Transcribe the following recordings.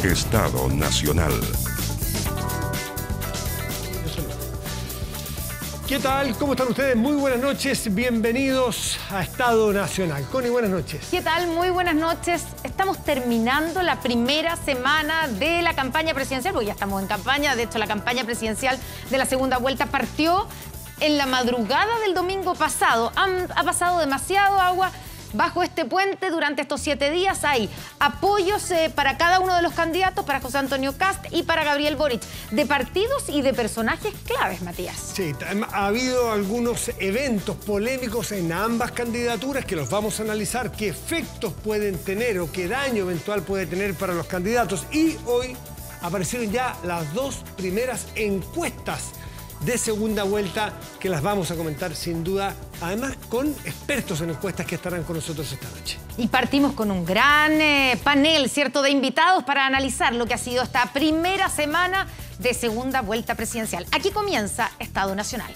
Estado Nacional. ¿Qué tal? ¿Cómo están ustedes? Muy buenas noches. Bienvenidos a Estado Nacional. Connie, buenas noches. ¿Qué tal? Muy buenas noches. Estamos terminando la primera semana de la campaña presidencial, porque ya estamos en campaña. De hecho, la campaña presidencial de la segunda vuelta partió en la madrugada del domingo pasado. Ha pasado demasiado agua bajo este puente durante estos 7 días. Hay apoyos para cada uno de los candidatos, para José Antonio Kast y para Gabriel Boric, de partidos y de personajes claves, Matías. Sí, ha habido algunos eventos polémicos en ambas candidaturas que los vamos a analizar, qué efectos pueden tener o qué daño eventual puede tener para los candidatos. Y hoy aparecieron ya las dos primeras encuestas de segunda vuelta que las vamos a comentar sin duda, además con expertos en encuestas que estarán con nosotros esta noche. Y partimos con un gran panel, ¿cierto?, de invitados para analizar lo que ha sido esta primera semana de segunda vuelta presidencial. Aquí comienza Estado Nacional.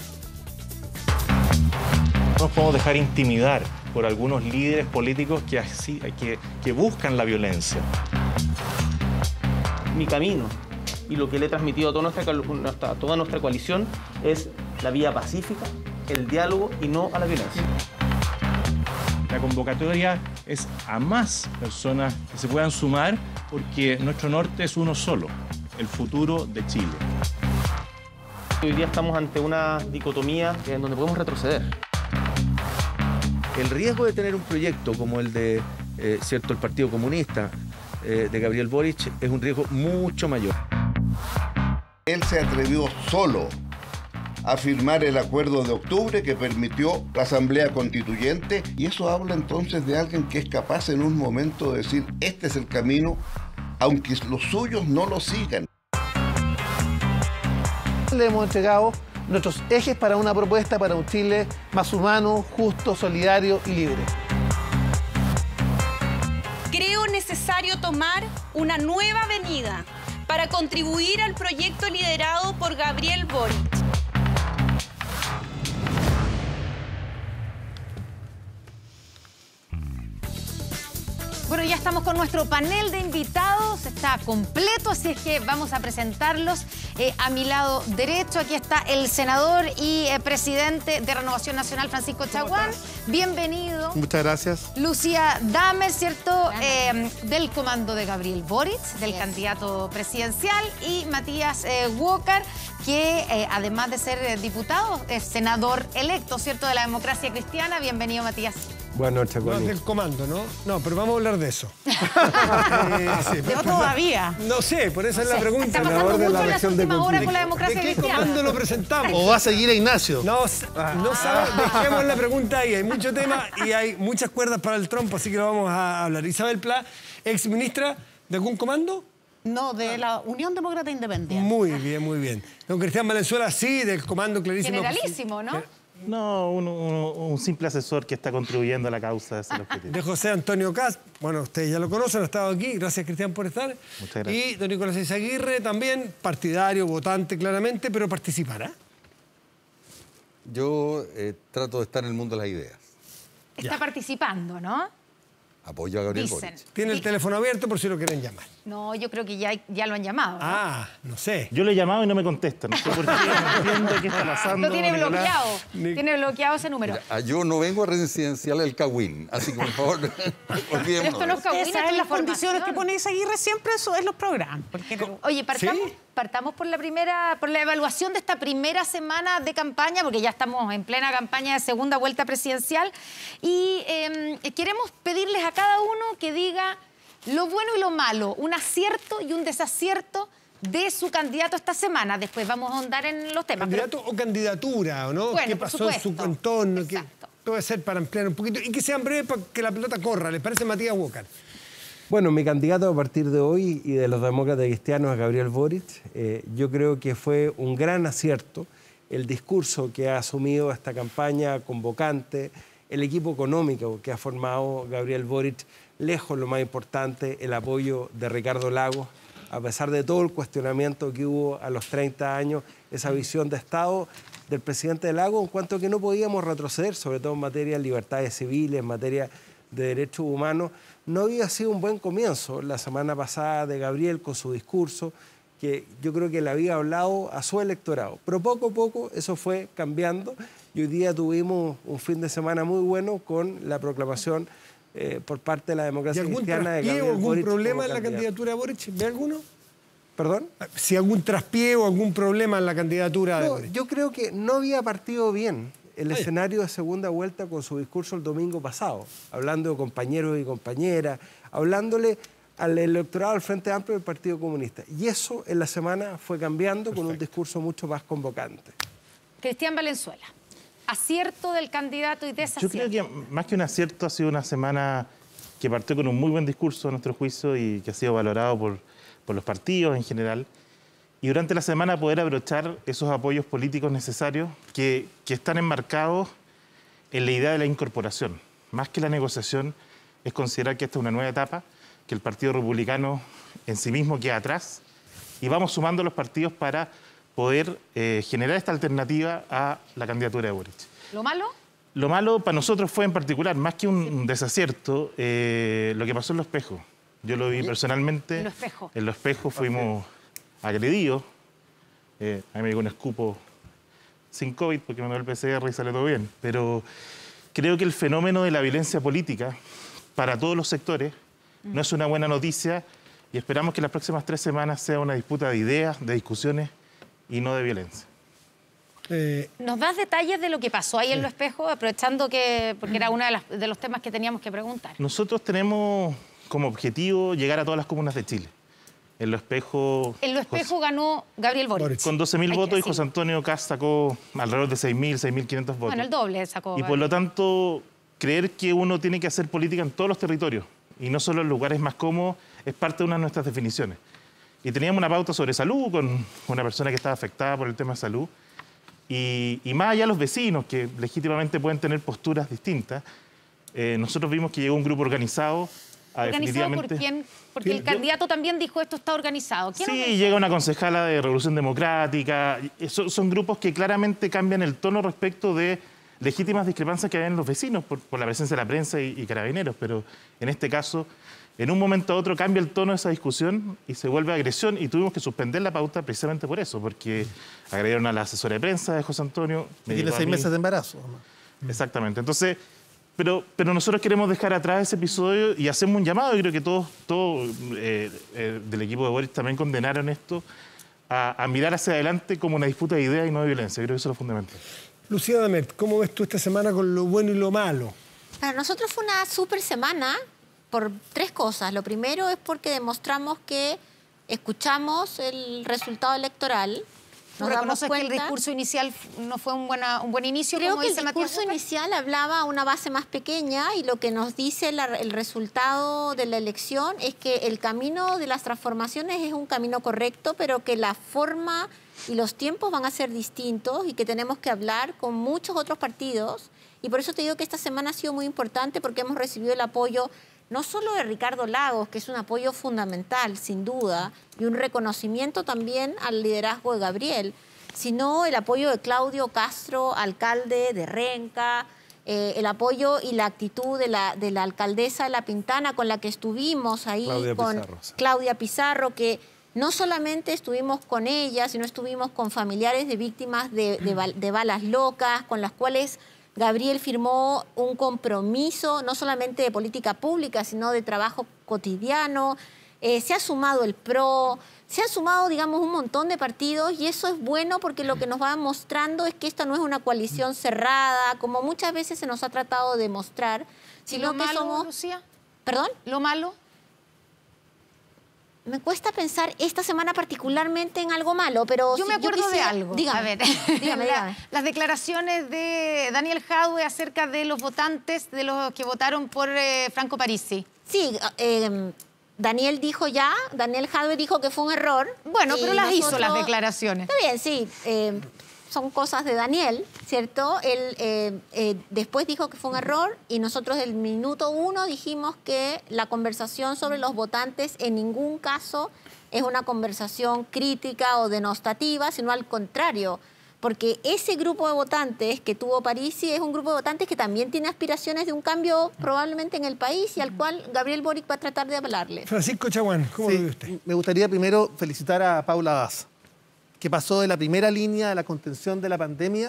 No nos podemos dejar intimidar por algunos líderes políticos que buscan la violencia. Mi camino y lo que le he transmitido a toda nuestra coalición es la vía pacífica, el diálogo y no a la violencia. La convocatoria es a más personas que se puedan sumar porque nuestro norte es uno solo, el futuro de Chile. Hoy día estamos ante una dicotomía en donde podemos retroceder. El riesgo de tener un proyecto como el de el Partido Comunista de Gabriel Boric es un riesgo mucho mayor. Él se atrevió solo a firmar el acuerdo de octubre que permitió la Asamblea Constituyente, y eso habla entonces de alguien que es capaz en un momento de decir: este es el camino, aunque los suyos no lo sigan. Le hemos entregado nuestros ejes para una propuesta para un Chile más humano, justo, solidario y libre. Creo necesario tomar una nueva avenida para contribuir al proyecto liderado por Gabriel Boric. Bueno, ya estamos con nuestro panel de invitados, está completo, así es que vamos a presentarlos. A mi lado derecho, aquí está el senador y presidente de Renovación Nacional, Francisco Chaguán. Bienvenido. Muchas gracias. Lucía Damer, ¿cierto? Del comando de Gabriel Boric, del candidato presidencial. Y Matías Walker, que además de ser diputado, es senador electo, ¿cierto?, de la democracia cristiana. Bienvenido, Matías. Buenas noches, Connie. No, del comando, ¿no? No, pero vamos a hablar de eso. Sí, ¿de todavía? No sé, por eso es la pregunta. Está pasando mucho en las últimas horas con la democracia cristiana. ¿De qué comando lo presentamos? ¿O va a seguir a Ignacio? No sabemos, dejemos la pregunta ahí. Hay mucho tema y hay muchas cuerdas para el trompo, así que lo vamos a hablar. Isabel Pla, exministra de algún comando. No, de la Unión Demócrata Independiente. Muy bien, muy bien. Don Cristian Valenzuela, sí, del comando clarísimo. Generalísimo, ¿no? No, un simple asesor que está contribuyendo a la causa de ese objetivo. De José Antonio Kast, bueno, ustedes ya lo conocen, ha estado aquí. Gracias, Cristian, por estar. Muchas gracias. Y don Nicolás Eizaguirre, también partidario, votante, claramente, pero participará. Yo trato de estar en el mundo de las ideas. Está participando, ¿no? Apoyo a Gabriel Dicen. Boric. Tiene el teléfono abierto por si lo quieren llamar. No, yo creo que ya lo han llamado, ¿no? Ah, no sé. Yo le he llamado y no me contesta. No sé por qué, no entiendo qué está pasando. Lo tiene Nicolás. bloqueado. Tiene bloqueado ese número. Mira, yo no vengo a residencial el Cagüín, así que por favor, olvidémonos. Esto no es Cagüín, Ustedes saben las condiciones que pone Eizaguirre siempre, eso es los programas. Oye, partamos por la evaluación de esta primera semana de campaña, porque ya estamos en plena campaña de segunda vuelta presidencial. Y queremos pedirles a cada uno que diga lo bueno y lo malo, un acierto y un desacierto de su candidato esta semana. Después vamos a ahondar en los temas. ¿Candidato o candidatura, o no? Bueno, ¿Qué pasó en su entorno? Exacto. ¿Qué puede ser para ampliar un poquito? Y que sean breves para que la pelota corra. ¿Les parece, Matías Walker? Bueno, mi candidato a partir de hoy y de los demócratas cristianos es Gabriel Boric. Yo creo que fue un gran acierto el discurso que ha asumido esta campaña convocante, el equipo económico que ha formado Gabriel Boric, lejos lo más importante, el apoyo de Ricardo Lagos, a pesar de todo el cuestionamiento que hubo a los 30 años, esa visión de Estado del presidente Lagos en cuanto a que no podíamos retroceder, sobre todo en materia de libertades civiles, en materia de derechos humanos, no había sido un buen comienzo la semana pasada de Gabriel con su discurso, que yo creo que le había hablado a su electorado. Pero poco a poco eso fue cambiando y hoy día tuvimos un fin de semana muy bueno con la proclamación por parte de la democracia cristiana de Gabriel ¿Algún Boric problema como en la candidato. candidatura de Boric? ¿Ve alguno? ¿Perdón? Si algún traspié o algún problema en la candidatura de Boric. Yo creo que no había partido bien el escenario de segunda vuelta con su discurso el domingo pasado, hablando de compañeros y compañeras, hablándole al electorado del Frente Amplio del Partido Comunista. Y eso en la semana fue cambiando con un discurso mucho más convocante. Cristian Valenzuela, acierto del candidato y Yo desacierto. creo que más que un acierto ha sido una semana que partió con un muy buen discurso a nuestro juicio y que ha sido valorado por los partidos en general. Y durante la semana poder abrochar esos apoyos políticos necesarios que están enmarcados en la idea de la incorporación. Más que la negociación es considerar que esta es una nueva etapa, que el Partido Republicano en sí mismo queda atrás y vamos sumando los partidos para poder generar esta alternativa a la candidatura de Boric. ¿Lo malo? Lo malo para nosotros fue en particular, más que un desacierto, lo que pasó en Los Espejos. Yo lo vi personalmente. En Los Espejos. En Los Espejos fuimos agredidos. A mí me llegó un escupo sin COVID porque me dio el PCR y salió todo bien. Pero creo que el fenómeno de la violencia política para todos los sectores no es una buena noticia y esperamos que las próximas 3 semanas sea una disputa de ideas, de discusiones y no de violencia. ¿Nos das detalles de lo que pasó ahí en Los Espejos, aprovechando que, porque era uno de los temas que teníamos que preguntar? Nosotros tenemos como objetivo llegar a todas las comunas de Chile. En Los Espejos... En Los Espejos ganó Gabriel Boric. Con 12.000 votos y José Antonio Kast sacó alrededor de 6.000, 6.500 votos. Bueno, el doble sacó. Y por lo tanto, creer que uno tiene que hacer política en todos los territorios y no solo en lugares más cómodos es parte de una de nuestras definiciones. Y teníamos una pauta sobre salud con una persona que estaba afectada por el tema de salud. Y más allá los vecinos, que legítimamente pueden tener posturas distintas, nosotros vimos que llegó un grupo organizado a ¿Organizado por definitivamente... quién? Porque el candidato también dijo esto está organizado. ¿Quién Sí, llega una concejala de Revolución Democrática. Son grupos que claramente cambian el tono respecto de legítimas discrepancias que hay en los vecinos por la presencia de la prensa y carabineros. Pero en este caso, en un momento a otro cambia el tono de esa discusión y se vuelve agresión y tuvimos que suspender la pauta precisamente por eso, porque agredieron a la asesora de prensa de José Antonio. Tiene 6 meses de embarazo, ¿no? Exactamente. Entonces... Pero nosotros queremos dejar atrás ese episodio y hacemos un llamado, y creo que todos del equipo de Boric también condenaron esto, a mirar hacia adelante como una disputa de ideas y no de violencia. Creo que eso es lo fundamental. Lucía Damet, ¿cómo ves tú esta semana con lo bueno y lo malo? Para nosotros fue una súper semana por 3 cosas. Lo primero es porque demostramos que escuchamos el resultado electoral. ¿No reconoces que el discurso inicial no fue un buen inicio? Creo como que dice el Matías discurso López? inicial hablaba a una base más pequeña y lo que nos dice el resultado de la elección es que el camino de las transformaciones es un camino correcto, pero que la forma y los tiempos van a ser distintos y que tenemos que hablar con muchos otros partidos. Y por eso te digo que esta semana ha sido muy importante porque hemos recibido el apoyo no solo de Ricardo Lagos, que es un apoyo fundamental, sin duda, y un reconocimiento también al liderazgo de Gabriel, sino el apoyo de Claudio Castro, alcalde de Renca, el apoyo y la actitud de la alcaldesa de La Pintana, con la que estuvimos ahí, Claudia Pizarro, que no solamente estuvimos con ella, sino estuvimos con familiares de víctimas de balas locas, con las cuales Gabriel firmó un compromiso no solamente de política pública, sino de trabajo cotidiano. Se ha sumado el PRO, se ha sumado, digamos, un montón de partidos y eso es bueno porque lo que nos va mostrando es que esta no es una coalición cerrada, como muchas veces se nos ha tratado de mostrar, sino ¿Y lo que malo, somos... Lucía? ¿Perdón? ¿Lo malo? Me cuesta pensar esta semana particularmente en algo malo, pero... Yo me acuerdo de algo. Dígame, A ver, dígame. Las declaraciones de Daniel Jadue acerca de los votantes, de los que votaron por Franco Parisi. Sí, Daniel Jadue dijo que fue un error. Bueno, pero las hizo las declaraciones. Está bien, sí. Son cosas de Daniel, ¿cierto? Él después dijo que fue un error y nosotros del minuto 1 dijimos que la conversación sobre los votantes en ningún caso es una conversación crítica o denostativa, sino al contrario, porque ese grupo de votantes que tuvo Parisi es un grupo de votantes que también tiene aspiraciones de un cambio probablemente en el país y al cual Gabriel Boric va a tratar de hablarle. Francisco Chaguán, ¿cómo lo ve usted? Me gustaría primero felicitar a Paula Daza, que pasó de la primera línea de la contención de la pandemia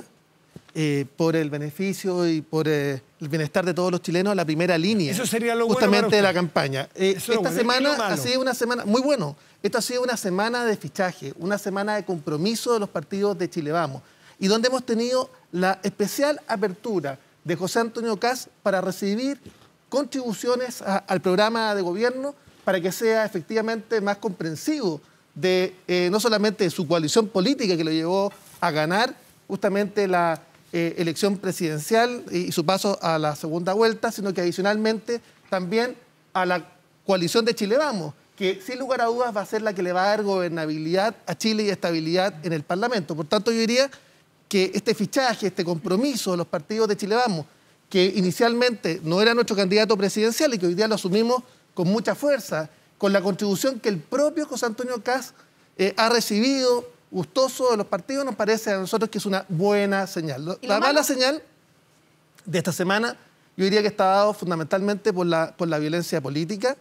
por el beneficio y por el bienestar de todos los chilenos a la primera línea. Eso sería lo justamente bueno para de la usted. campaña. Esta semana ha sido una semana muy bueno. Esta ha sido una semana de fichaje, una semana de compromiso de los partidos de Chile Vamos, y donde hemos tenido la especial apertura de José Antonio Kast para recibir contribuciones al programa de gobierno para que sea efectivamente más comprensivo de no solamente de su coalición política que lo llevó a ganar justamente la elección presidencial y su paso a la segunda vuelta, sino que adicionalmente también a la coalición de Chile Vamos, que sin lugar a dudas va a ser la que le va a dar gobernabilidad a Chile y estabilidad en el Parlamento. Por tanto, yo diría que este fichaje, este compromiso de los partidos de Chile Vamos, que inicialmente no era nuestro candidato presidencial y que hoy día lo asumimos con mucha fuerza, con la contribución que el propio José Antonio Kast ha recibido, gustoso de los partidos, nos parece a nosotros que es una buena señal. La mala señal de esta semana, yo diría que está dado fundamentalmente por la violencia política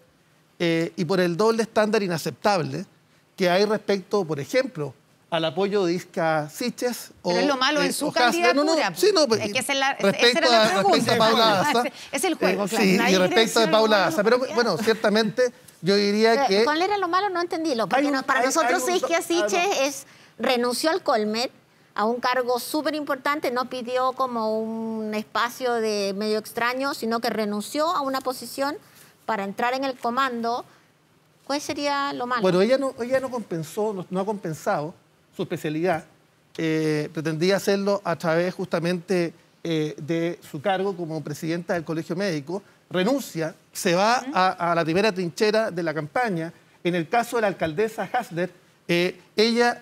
y por el doble estándar inaceptable que hay respecto, por ejemplo, al apoyo de Isca Siches. Pero es lo malo en su candidatura. Es que esa era la pregunta. Respecto a Paula Daza. Es el juego, claro. Sí, y respecto de Paula Daza. Pero bueno, ciertamente yo diría que... ¿Cuál era lo malo? No entendí. Porque para nosotros Isca Siches renunció al Colmet a un cargo súper importante, no pidió como un espacio de medio extraño, sino que renunció a una posición para entrar en el comando. ¿Cuál sería lo malo? Bueno, ella no compensó, no ha compensado su especialidad. Pretendía hacerlo a través justamente de su cargo como presidenta del Colegio Médico. Renuncia, se va a la primera trinchera de la campaña. En el caso de la alcaldesa Hasler, ella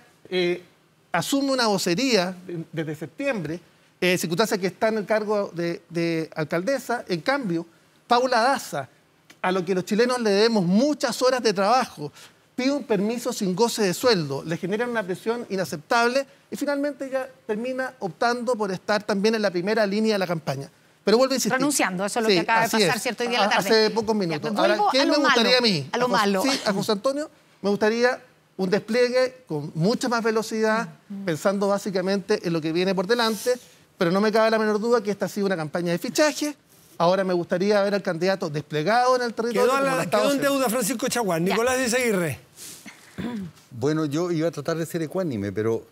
asume una vocería desde septiembre, circunstancia que está en el cargo de alcaldesa. En cambio, Paula Daza, a lo que los chilenos le debemos muchas horas de trabajo, pide un permiso sin goce de sueldo, le generan una presión inaceptable y finalmente ella termina optando por estar también en la primera línea de la campaña. Pero vuelvo a insistir. Renunciando, eso es lo que acaba de pasar, ¿cierto? Hoy día en la tarde. Hace pocos minutos. Ahora, ¿qué me gustaría a mí? A lo malo. Sí, a José Antonio me gustaría un despliegue con mucha más velocidad, pensando básicamente en lo que viene por delante, pero no me cabe la menor duda que esta ha sido una campaña de fichaje. Ahora me gustaría ver al candidato desplegado en el territorio. Quedó en deuda Francisco Chaguán. Nicolás de Izaguirre. Bueno, yo iba a tratar de ser ecuánime, pero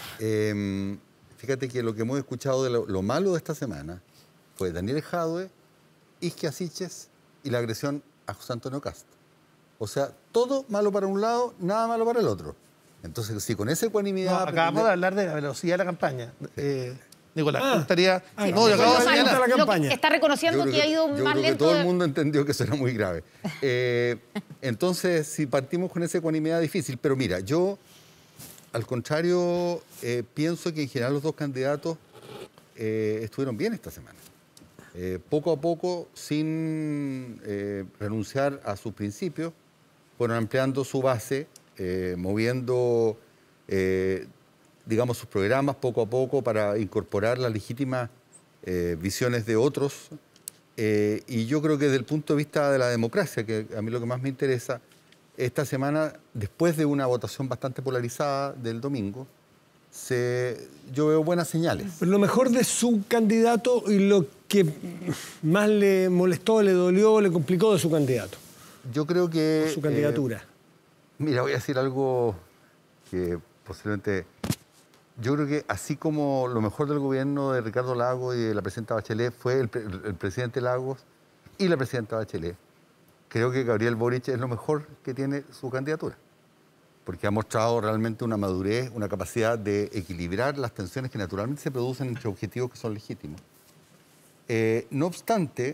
fíjate que lo que hemos escuchado de lo malo de esta semana fue Daniel Jadwe, Isquia Siches y la agresión a José Antonio Kast. O sea, todo malo para un lado, nada malo para el otro. Entonces, si con esa ecuanimidad... Acabamos de hablar de la velocidad de la campaña. Nicolás, me gustaría... yo acabo de señalar la campaña. Está reconociendo que ha ido más lento. Yo creo que todo el mundo entendió que eso era muy grave. Entonces, si partimos con esa ecuanimidad difícil, pero mira, yo, al contrario, pienso que en general los dos candidatos estuvieron bien esta semana. Poco a poco, sin renunciar a sus principios, fueron ampliando su base, moviendo, digamos, sus programas poco a poco para incorporar las legítimas visiones de otros. Y yo creo que desde el punto de vista de la democracia, que a mí lo que más me interesa, esta semana, después de una votación bastante polarizada del domingo, yo veo buenas señales. Pero lo mejor de su candidato y lo que más le molestó, le dolió, le complicó de su candidato. Yo creo que... Por su candidatura. Mira, voy a decir algo que posiblemente... Yo creo que así como lo mejor del gobierno de Ricardo Lagos y de la presidenta Bachelet fue el presidente Lagos y la presidenta Bachelet, creo que Gabriel Boric es lo mejor que tiene su candidatura, porque ha mostrado realmente una madurez, una capacidad de equilibrar las tensiones que naturalmente se producen entre objetivos que son legítimos. No obstante,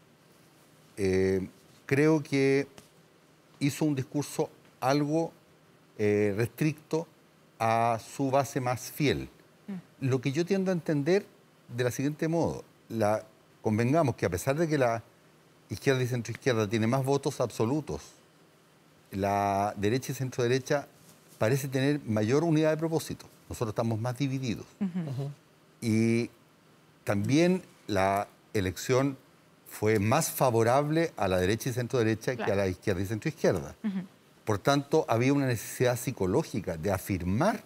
creo que hizo un discurso algo restricto a su base más fiel. Lo que yo tiendo a entender de la siguiente modo, convengamos que a pesar de que la izquierda y centroizquierda tiene más votos absolutos, la derecha y centroderecha parece tener mayor unidad de propósito. nosotros estamos más divididos. Y también la elección fue más favorable a la derecha y centro-derecha que a la izquierda y centro-izquierda. Por tanto, había una necesidad psicológica de afirmar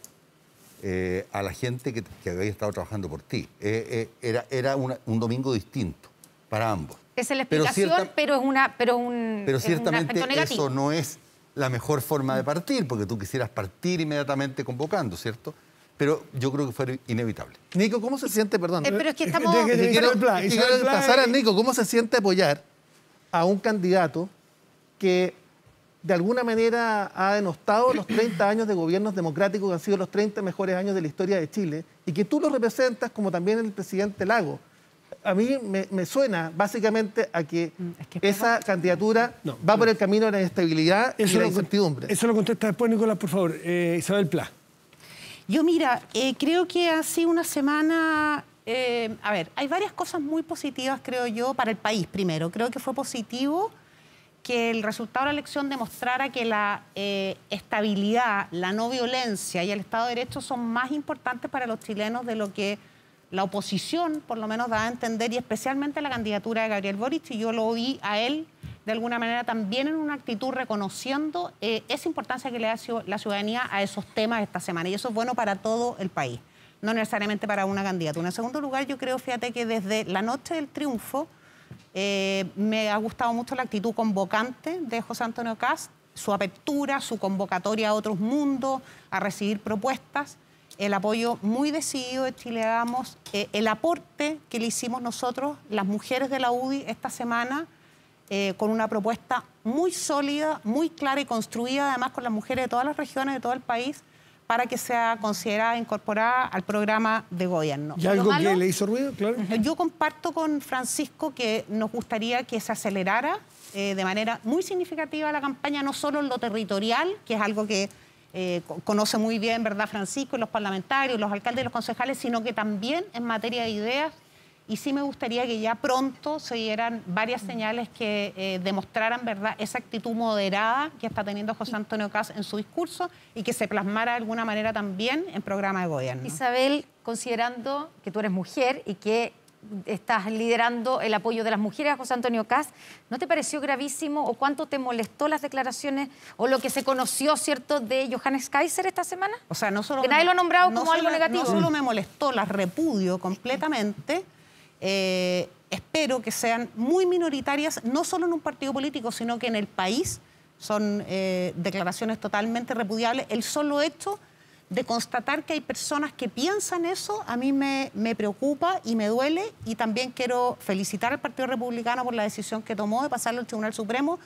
a la gente que había estado trabajando por ti. Era un domingo distinto para ambos. Esa es la explicación, pero ciertamente eso no es la mejor forma de partir, porque tú quisieras partir inmediatamente convocando, ¿cierto? Pero yo creo que fue inevitable. Nico, ¿cómo se siente, perdón? Pero es que estamos... Quiero pasar a Nico, ¿cómo se siente apoyar a un candidato que de alguna manera ha denostado los 30 años de gobiernos democráticos que han sido los 30 mejores años de la historia de Chile y que tú lo representas como también el presidente Lagos? A mí me suena básicamente a que esa candidatura va por el camino de la inestabilidad y la incertidumbre. Eso lo contesta después, Nicolás, por favor. Isabel Pla. Yo, mira, creo que ha sido una semana... a ver, hay varias cosas muy positivas, creo yo, para el país. Primero, creo que fue positivo que el resultado de la elección demostrara que la estabilidad, la no violencia y el Estado de Derecho son más importantes para los chilenos de lo que la oposición, por lo menos, da a entender, y especialmente la candidatura de Gabriel Boric, y yo lo vi a él de alguna manera también en una actitud reconociendo esa importancia que le da la ciudadanía a esos temas esta semana. Y eso es bueno para todo el país, no necesariamente para una candidatura. En segundo lugar, yo creo, fíjate, que desde la noche del triunfo me ha gustado mucho la actitud convocante de José Antonio Kast, su apertura, su convocatoria a otros mundos, a recibir propuestas, el apoyo muy decidido de Chile Vamos, el aporte que le hicimos nosotros, las mujeres de la UDI, esta semana, con una propuesta muy sólida, muy clara y construida, además con las mujeres de todas las regiones de todo el país, para que sea considerada, incorporada al programa de gobierno. ¿Y algo que le hizo ruido? Claro. Yo comparto con Francisco que nos gustaría que se acelerara de manera muy significativa la campaña, no solo en lo territorial, que es algo que conoce muy bien, ¿verdad, Francisco, y los parlamentarios, los alcaldes y los concejales, sino que también en materia de ideas. Y sí me gustaría que ya pronto se dieran varias señales que demostraran, ¿verdad?, esa actitud moderada que está teniendo José Antonio Kast en su discurso y que se plasmara de alguna manera también en programa de gobierno. Isabel, considerando que tú eres mujer y que estás liderando el apoyo de las mujeres a José Antonio Kast, ¿no te pareció gravísimo o cuánto te molestó las declaraciones o lo que se conoció, cierto, de Johannes Kaiser esta semana? O sea, no solo... Que nadie lo ha nombrado como algo negativo. No solo me molestó, las repudio completamente. Espero que sean muy minoritarias, no solo en un partido político, sino que en el país. Son declaraciones totalmente repudiables. El solo hecho de constatar que hay personas que piensan eso, a mí me preocupa y me duele, y también quiero felicitar al Partido Republicano por la decisión que tomó de pasarlo al Tribunal Supremo,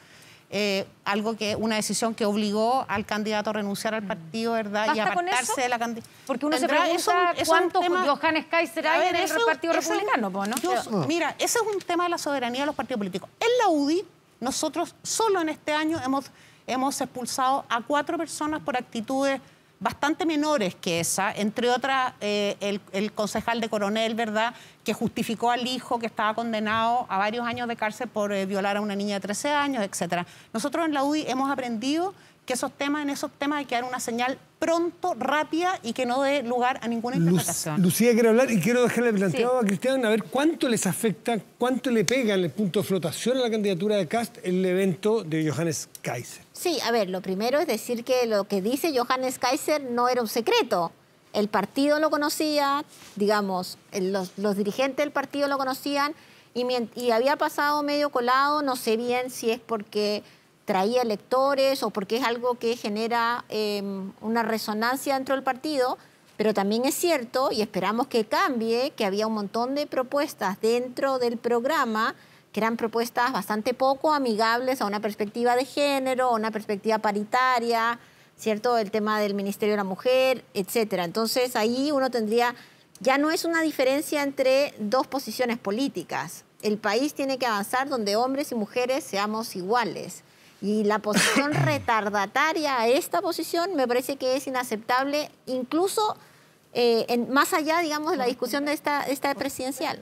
una decisión que obligó al candidato a renunciar al partido, ¿verdad? Y apartarse de la candidatura. Porque uno se pregunta cuánto Johannes Kaiser hay en el Partido Republicano, ¿no? Mira, ese es un tema de la soberanía de los partidos políticos. En la UDI, nosotros solo en este año hemos expulsado a 4 personas por actitudes bastante menores que esa, entre otras el concejal de Coronel, ¿verdad?, que justificó al hijo que estaba condenado a varios años de cárcel por violar a una niña de 13 años, etc. Nosotros en la UDI hemos aprendido que en esos temas hay que dar una señal pronto, rápida y que no dé lugar a ninguna interpretación. Lucía quiere hablar y quiero dejarle planteado a Cristian a ver cuánto les afecta, cuánto le pega en el punto de flotación a la candidatura de Kast el evento de Johannes Kaiser. Sí, a ver, lo primero es decir que lo que dice Johannes Kaiser no era un secreto. El partido lo conocía, digamos, los dirigentes del partido lo conocían y había pasado medio colado, no sé bien si es porque traía electores o porque es algo que genera una resonancia dentro del partido, pero también es cierto, y esperamos que cambie, que había un montón de propuestas dentro del programa que eran propuestas bastante poco amigables a una perspectiva de género, a una perspectiva paritaria, ¿cierto? El tema del Ministerio de la Mujer, etcétera. Entonces ahí uno tendría, ya no es una diferencia entre dos posiciones políticas. El país tiene que avanzar donde hombres y mujeres seamos iguales. Y la posición retardataria a esta posición me parece que es inaceptable, incluso más allá, digamos, de la discusión de esta presidencial.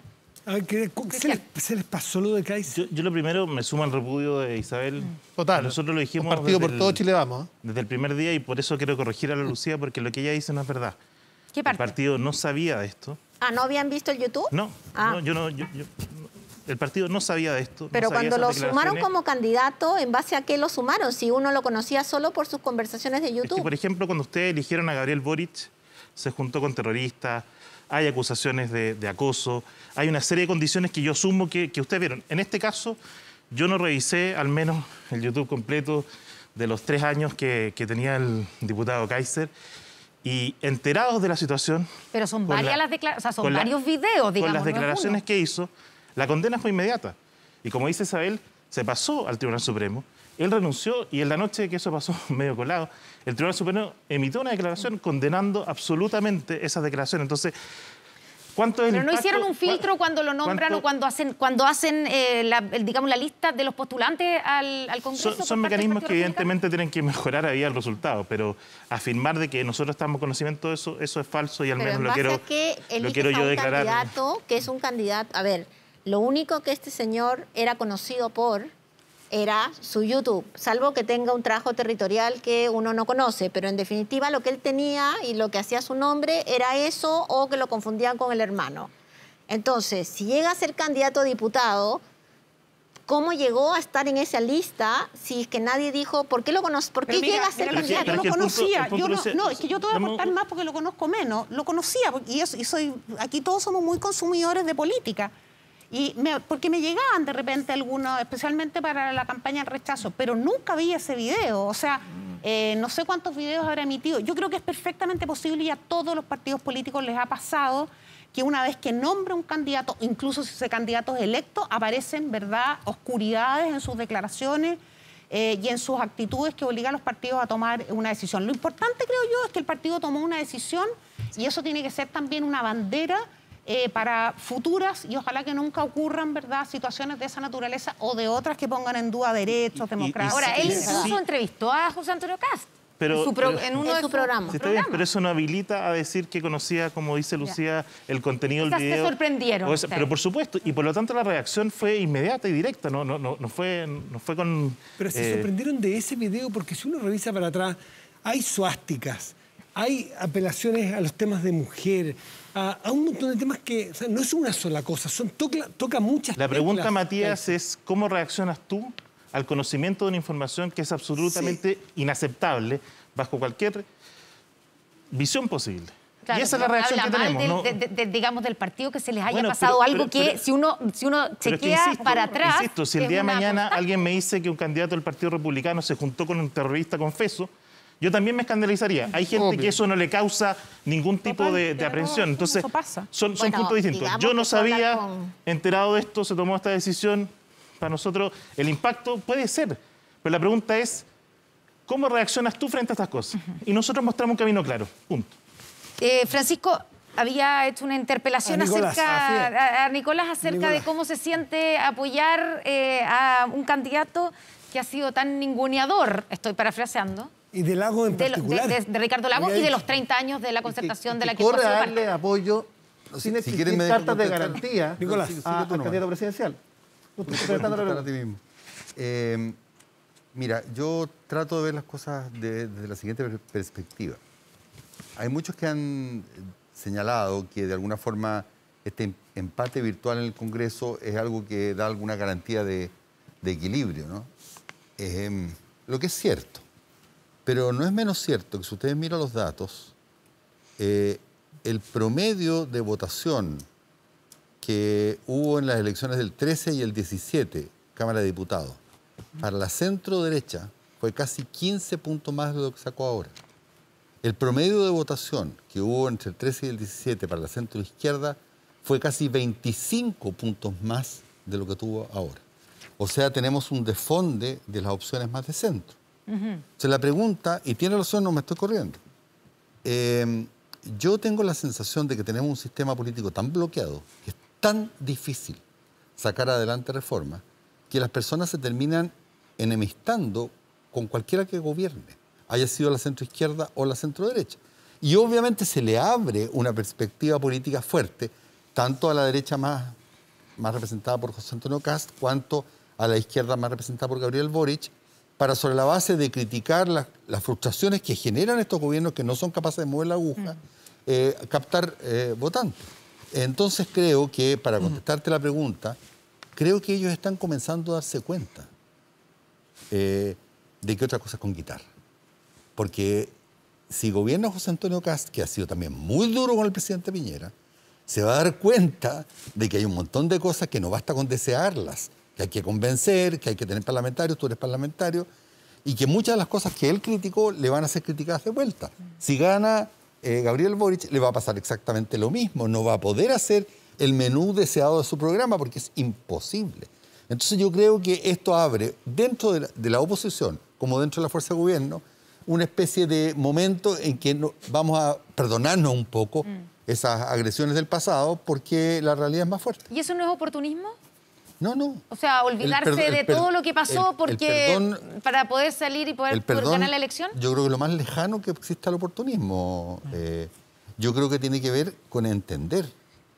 ¿Se les pasó lo de Kaiser? Yo lo primero me sumo al repudio de Isabel. Total. Nosotros lo dijimos partido por todo Chile Vamos. Desde el primer día, y por eso quiero corregir a la Lucía, porque lo que ella dice no es verdad. ¿Qué parte? El partido no sabía de esto. Ah, ¿no habían visto el YouTube? No, Ah. no, el partido no sabía de esto. Pero no sabía cuando lo esas sumaron declaraciones. como candidato, ¿en base a qué lo sumaron? Si uno lo conocía solo por sus conversaciones de Es YouTube. que, por ejemplo, cuando ustedes eligieron a Gabriel Boric, se juntó con terroristas, hay acusaciones de acoso, hay una serie de condiciones que yo asumo que ustedes vieron. En este caso, yo no revisé al menos el YouTube completo de los 3 años que tenía el diputado Kaiser, y enterados de la situación... Pero son con varias la- las declaraciones, o sea, son con la- varios videos, digamos. Con las no es declaraciones uno. que hizo, la condena fue inmediata. Y como dice Isabel, se pasó al Tribunal Supremo, él renunció y en la noche que eso pasó medio colado, el Tribunal Supremo emitió una declaración condenando absolutamente esas declaraciones. Entonces, ¿cuánto es el Pero no impacto? hicieron un filtro cuando lo nombran ¿Cuánto? o cuando hacen digamos, la lista de los postulantes al Congreso. por Son parte del mecanismos que Partido evidentemente tienen que mejorar ahí el resultado, pero afirmar de que nosotros estamos conocimiento de eso, eso es falso y al Pero menos en lo base quiero, a que lo eliges quiero a yo un declarar. candidato que es un candidato... A ver, lo único que este señor era conocido por era su YouTube, salvo que tenga un trabajo territorial que uno no conoce, pero en definitiva lo que él tenía y lo que hacía su nombre era eso o que lo confundían con el hermano. Entonces, si llega a ser candidato a diputado, ¿cómo llegó a estar en esa lista si es que nadie dijo por qué lo conoce, por qué Pero mira, llega a ser mira, candidato? yo lo el punto- conocía, el punto yo dice- no, es que yo te voy a aportar más porque lo conozco menos, lo conocía, y soy, aquí todos somos muy consumidores de política, porque me llegaban de repente algunos, especialmente para la campaña del rechazo, pero nunca vi ese video, o sea, no sé cuántos videos habrá emitido, yo creo que es perfectamente posible y a todos los partidos políticos les ha pasado que una vez que nombra un candidato, incluso si ese candidato es electo, aparecen, ¿verdad?, oscuridades en sus declaraciones y en sus actitudes que obligan a los partidos a tomar una decisión. Lo importante, creo yo, es que el partido tomó una decisión y eso tiene que ser también una bandera para futuras y ojalá que nunca ocurran, ¿verdad?, situaciones de esa naturaleza o de otras que pongan en duda derechos, democracia. Ahora, él sí. incluso entrevistó a José Antonio Cast Pero- en uno de sus programas. Sí, está bien, pero eso no habilita a decir que conocía, como dice Lucía, el contenido del Quizás se video. sorprendieron O sea, ustedes. pero por supuesto, y por lo tanto la reacción fue inmediata y directa, no fue con... Pero se sorprendieron de ese video porque si uno revisa para atrás, hay suásticas, hay apelaciones a los temas de mujer, a un montón de temas que, o sea, no es una sola cosa, toca muchas La pregunta, teclas. Matías, es ¿cómo reaccionas tú al conocimiento de una información que es absolutamente inaceptable bajo cualquier visión posible? Claro, y esa es la reacción que habla mal tenemos. digamos, del partido que se les haya Bueno, pasado pero- algo pero- que si uno Pero es que chequea insisto, para atrás... insisto, si el es día de una mañana constante. alguien me dice que un candidato del Partido Republicano se juntó con un terrorista confeso, yo también me escandalizaría. Hay gente Obvio. que eso no le causa ningún tipo Total, de pero aprehensión. Entonces, eso pasa. son Bueno, puntos distintos. digamos Yo no que fue hablar sabía, con- enterado de esto, se tomó esta decisión. Para nosotros, el impacto puede ser. Pero la pregunta es, ¿cómo reaccionas tú frente a estas cosas? Y nosotros mostramos un camino claro. Punto. Francisco había hecho una interpelación A Nicolás, a Nicolás acerca Nicolás. de cómo se siente apoyar a un candidato que ha sido tan ninguneador, estoy parafraseando, Y de Lagos en de particular. de Ricardo Lagos Había y de dicho- los 30 años de la concertación de la que corre fue a parte. darle apoyo sin si existir quieren me dejan cartas de contestar. garantía Nicolás, sigue al tú nomás. candidato presidencial. Tú estás Puedes contestando la contestar a ti pregunta. mismo. Mira, yo trato de ver las cosas desde la siguiente perspectiva. Hay muchos que han señalado que de alguna forma este empate virtual en el Congreso es algo que da alguna garantía de equilibrio, ¿no? Lo que es cierto. Pero no es menos cierto que si ustedes miran los datos, el promedio de votación que hubo en las elecciones del 13 y el 17, Cámara de Diputados, para la centro derecha fue casi 15 puntos más de lo que sacó ahora. El promedio de votación que hubo entre el 13 y el 17 para la centro izquierda fue casi 25 puntos más de lo que tuvo ahora. O sea, tenemos un desfonde de las opciones más de centro. Se la pregunta, y tiene razón, no me estoy corriendo. Yo tengo la sensación de que tenemos un sistema político tan bloqueado, que es tan difícil sacar adelante reformas, que las personas se terminan enemistando con cualquiera que gobierne, haya sido la centroizquierda o la centroderecha. Y obviamente se le abre una perspectiva política fuerte, tanto a la derecha más representada por José Antonio Cast, cuanto a la izquierda más representada por Gabriel Boric, para sobre la base de criticar las frustraciones que generan estos gobiernos que no son capaces de mover la aguja, captar votantes. Entonces creo que, para contestarte la pregunta, creo que ellos están comenzando a darse cuenta de que otra cosa es con guitarra. Porque si gobierna José Antonio Kast, que ha sido también muy duro con el presidente Piñera, se va a dar cuenta de que hay un montón de cosas que no basta con desearlas, que hay que convencer, que hay que tener parlamentarios, tú eres parlamentario, y que muchas de las cosas que él criticó le van a ser criticadas de vuelta. Si gana Gabriel Boric, le va a pasar exactamente lo mismo, no va a poder hacer el menú deseado de su programa porque es imposible. Entonces yo creo que esto abre, dentro de la oposición, como dentro de la fuerza de gobierno, una especie de momento en que vamos a perdonarnos un poco esas agresiones del pasado porque la realidad es más fuerte. ¿Y eso no es oportunismo? No, no. O sea, olvidarse de todo lo que pasó para poder salir y poder ganar la elección. Yo creo que lo más lejano que existe al oportunismo. Yo creo que tiene que ver con entender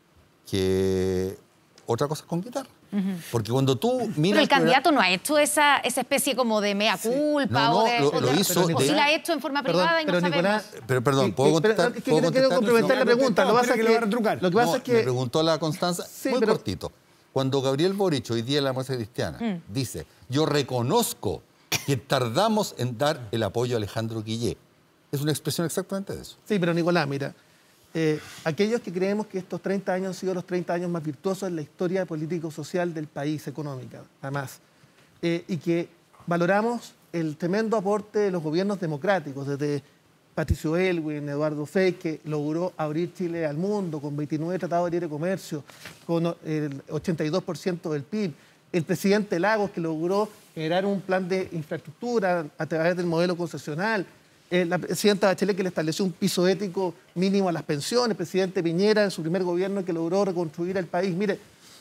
que otra cosa es con guitarra. Porque cuando tú miras... Pero el candidato no ha hecho esa especie como de mea culpa lo hizo... O sí la ha hecho en forma privada y no sabemos. Nicolás, pero perdón, ¿puedo contestar? Quiero complementar la pregunta. Lo que pasa es que... Me preguntó la Constanza, muy cortito. Cuando Gabriel Boric, hoy día en la Democracia Cristiana, dice, yo reconozco que tardamos en dar el apoyo a Alejandro Guillé, es una expresión exactamente de eso. Sí, pero Nicolás, mira, aquellos que creemos que estos 30 años han sido los 30 años más virtuosos en la historia político-social del país, económica, además, y que valoramos el tremendo aporte de los gobiernos democráticos, desde Patricio Aylwin, Eduardo Frei, que logró abrir Chile al mundo con 29 tratados de libre comercio, con el 82% del PIB, el presidente Lagos, que logró generar un plan de infraestructura a través del modelo concesional, la presidenta Bachelet, que le estableció un piso ético mínimo a las pensiones, el presidente Piñera en su primer gobierno, que logró reconstruir el país. Mire,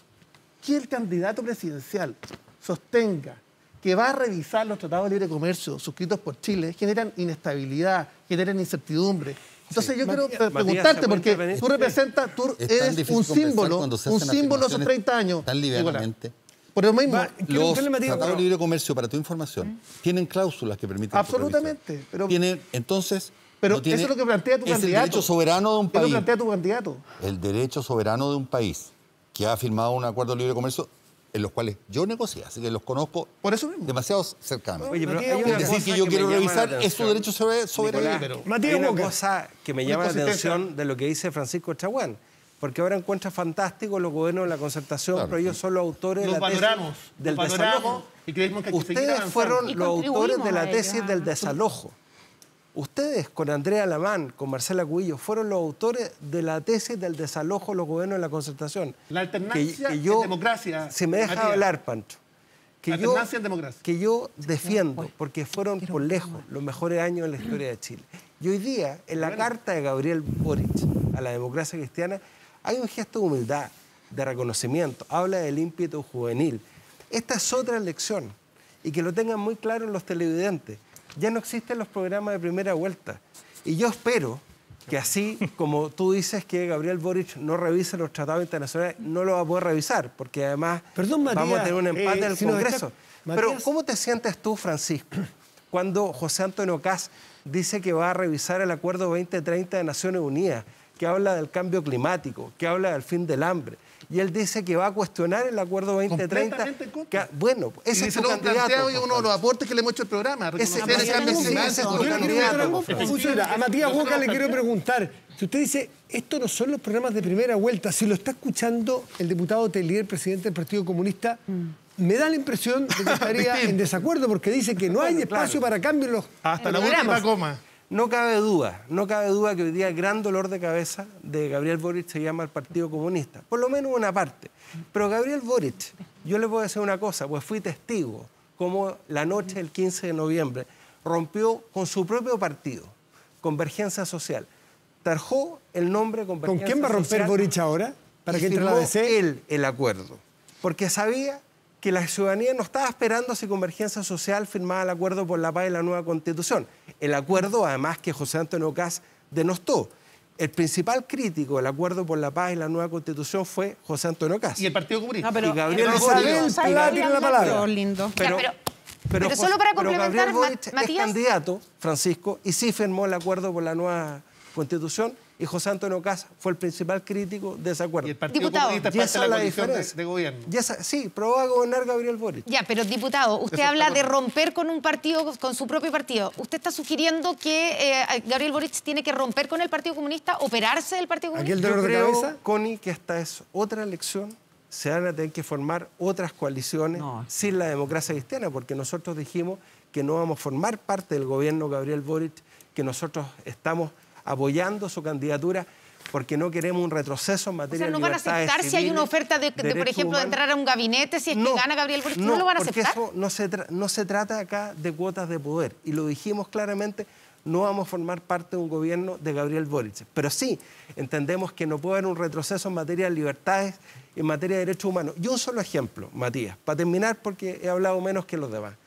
que el candidato presidencial sostenga que va a revisar los tratados de libre comercio suscritos por Chile, generan inestabilidad, generan incertidumbre. Entonces yo quiero preguntarte, porque tú representas, tú eres un símbolo de esos 30 años. Tan liberalmente. Por lo mismo, los tratados de libre comercio, para tu información, tienen cláusulas que permiten... Absolutamente. Entonces... Pero eso es lo que plantea tu candidato. Es el derecho soberano de un país. ¿Qué lo plantea tu candidato? El derecho soberano de un país que ha firmado un acuerdo de libre comercio en los cuales yo negocié, así que los conozco por eso mismo, demasiado cercanos. Oye, pero es decir, que yo quiero revisar es su derecho soberano. Hay una cosa que me llama la atención de lo que dice Francisco Chaguán, porque ahora encuentra fantástico los gobiernos de la concertación, pero ellos son los autores de la tesis del desalojo. Y creemos que hay que ustedes fueron los autores de la tesis del desalojo. Ustedes, con Andrea Lamán, con Marcela Cubillo, fueron los autores de la tesis del desalojo de los gobiernos de la concertación. La alternancia en democracia. Si me deja hablar, Pancho. La alternancia en democracia. Que yo defiendo, porque fueron por lejos los mejores años en la historia de Chile. Y hoy día, en la carta de Gabriel Boric a la democracia cristiana, hay un gesto de humildad, de reconocimiento. Habla del ímpetu juvenil. Esta es otra lección. Y que lo tengan muy claro los televidentes. Ya no existen los programas de primera vuelta. Y yo espero que así como tú dices que Gabriel Boric no revise los tratados internacionales, no lo va a poder revisar, porque además vamos a tener un empate en el Congreso. Pero ¿cómo te sientes tú, Francisco, cuando José Antonio Kast dice que va a revisar el Acuerdo 2030 de Naciones Unidas, que habla del cambio climático, que habla del fin del hambre? Y él dice que va a cuestionar el Acuerdo 2030. Bueno, ese es tu candidato. Y uno de los aportes que le hemos hecho al programa. A Matías Boca le quiero preguntar, si usted dice, estos no son los programas de primera vuelta, si lo está escuchando el diputado Tellier, presidente del Partido Comunista, me da la impresión de que estaría en desacuerdo, porque dice que no hay espacio para cambios hasta la última coma. No cabe duda que hoy día el gran dolor de cabeza de Gabriel Boric se llama el Partido Comunista, por lo menos una parte. Pero Gabriel Boric, yo le puedo decir una cosa, pues fui testigo como la noche del 15 de noviembre rompió con su propio partido, Convergencia Social. Tarjó el nombre Convergencia Social. ¿Con quién va a romper Boric ahora? ¿Para que entre la DC? Él el acuerdo, porque sabía que la ciudadanía no estaba esperando si Convergencia Social firmaba el acuerdo por la paz y la nueva Constitución. El acuerdo, además, que José Antonio Kast denostó. El principal crítico del acuerdo por la paz y la nueva Constitución fue José Antonio Kast. Y el Partido Comunista. No, pero Gabriel tiene la palabra. Lindo. Pero solo para complementar, Gabriel Boric Matías, es candidato, Francisco, y sí firmó el acuerdo por la nueva Constitución y José Antonio Kast fue el principal crítico de ese acuerdo. Y el Partido Comunista es parte de la coalición de gobierno. Sí, pero va a gobernar Gabriel Boric. Ya, pero diputado, usted habla de romper con un partido, con su propio partido. ¿Usted está sugiriendo que Gabriel Boric tiene que romper con el Partido Comunista, operarse del Partido Comunista? ¿Aquí el dolor de cabeza? Connie, que esta es otra elección. Se van a tener que formar otras coaliciones sin la democracia cristiana, porque nosotros dijimos que no vamos a formar parte del gobierno Gabriel Boric, que nosotros estamos apoyando su candidatura porque no queremos un retroceso en materia de libertades. ¿No van a aceptar si hay una oferta de por ejemplo, de entrar a un gabinete si es que gana Gabriel Boric? ¿No lo van a aceptar? Porque eso no se trata acá de cuotas de poder. Y lo dijimos claramente, no vamos a formar parte de un gobierno de Gabriel Boric. Pero sí, entendemos que no puede haber un retroceso en materia de libertades, en materia de derechos humanos. Y un solo ejemplo, Matías, para terminar, porque he hablado menos que los demás.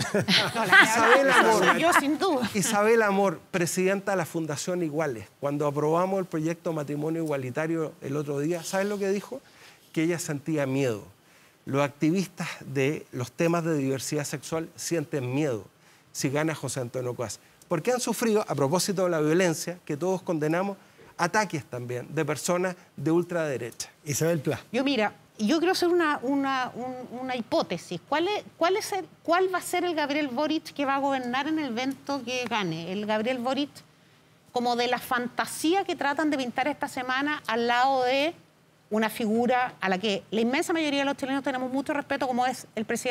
Isabel Amor, yo sin duda. Isabel Amor, presidenta de la Fundación Iguales, cuando aprobamos el proyecto Matrimonio Igualitario el otro día, ¿sabes lo que dijo? Que ella sentía miedo. Los activistas de los temas de diversidad sexual sienten miedo si gana José Antonio Kast, porque han sufrido, a propósito de la violencia, que todos condenamos, ataques también de personas de ultraderecha. Isabel Pla. Yo quiero hacer una hipótesis. ¿Cuál va a ser el Gabriel Boric que va a gobernar en el evento que gane? El Gabriel Boric como de la fantasía que tratan de pintar esta semana al lado de una figura a la que la inmensa mayoría de los chilenos tenemos mucho respeto, como es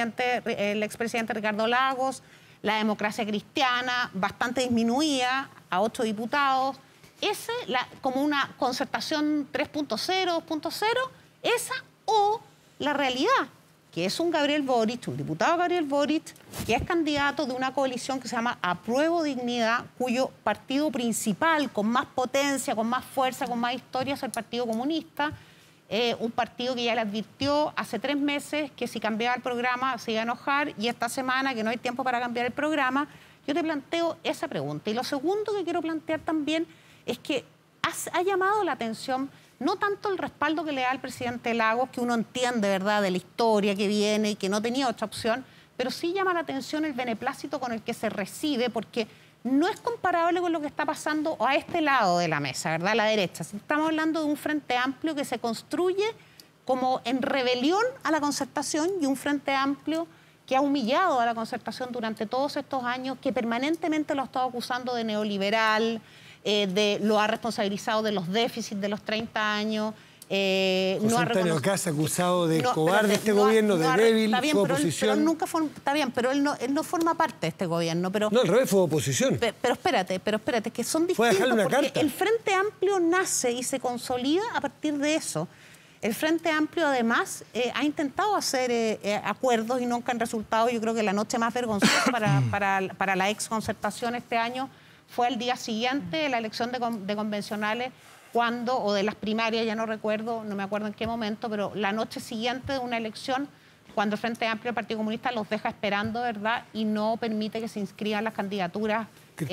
el expresidente Ricardo Lagos, la democracia cristiana, bastante disminuida, a 8 diputados. Como una concertación 3.0, 2.0, esa o la realidad, que es un Gabriel Boric, un diputado Gabriel Boric, que es candidato de una coalición que se llama Apruebo Dignidad, cuyo partido principal, con más potencia, con más fuerza, con más historia, es el Partido Comunista, un partido que ya le advirtió hace 3 meses que si cambiaba el programa se iba a enojar, y esta semana, que no hay tiempo para cambiar el programa, yo te planteo esa pregunta. Y lo segundo que quiero plantear también es que ha llamado la atención no tanto el respaldo que le da el presidente Lagos, que uno entiende, ¿verdad?, de la historia que viene y que no tenía otra opción, pero sí llama la atención el beneplácito con el que se recibe, porque no es comparable con lo que está pasando a este lado de la mesa, ¿verdad?, a la derecha. Estamos hablando de un frente amplio que se construye como en rebelión a la concertación, y un frente amplio que ha humillado a la concertación durante todos estos años, que permanentemente lo ha estado acusando de neoliberal, lo ha responsabilizado de los déficits de los 30 años. José Antonio Kast acusado de cobarde este gobierno, de débil, su oposición. Pero nunca está bien, pero él no forma parte de este gobierno. Pero, no, al revés, fue oposición. Pero espérate, que son distintos, porque el Frente Amplio nace y se consolida a partir de eso. El Frente Amplio, además, ha intentado hacer acuerdos y nunca han resultado. Yo creo que la noche más vergonzosa para la ex concertación este año fue el día siguiente de la elección de convencionales, o de las primarias, ya no recuerdo, no me acuerdo en qué momento, pero la noche siguiente de una elección, cuando el Frente Amplio del Partido Comunista los deja esperando, ¿verdad?, y no permite que se inscriban las candidaturas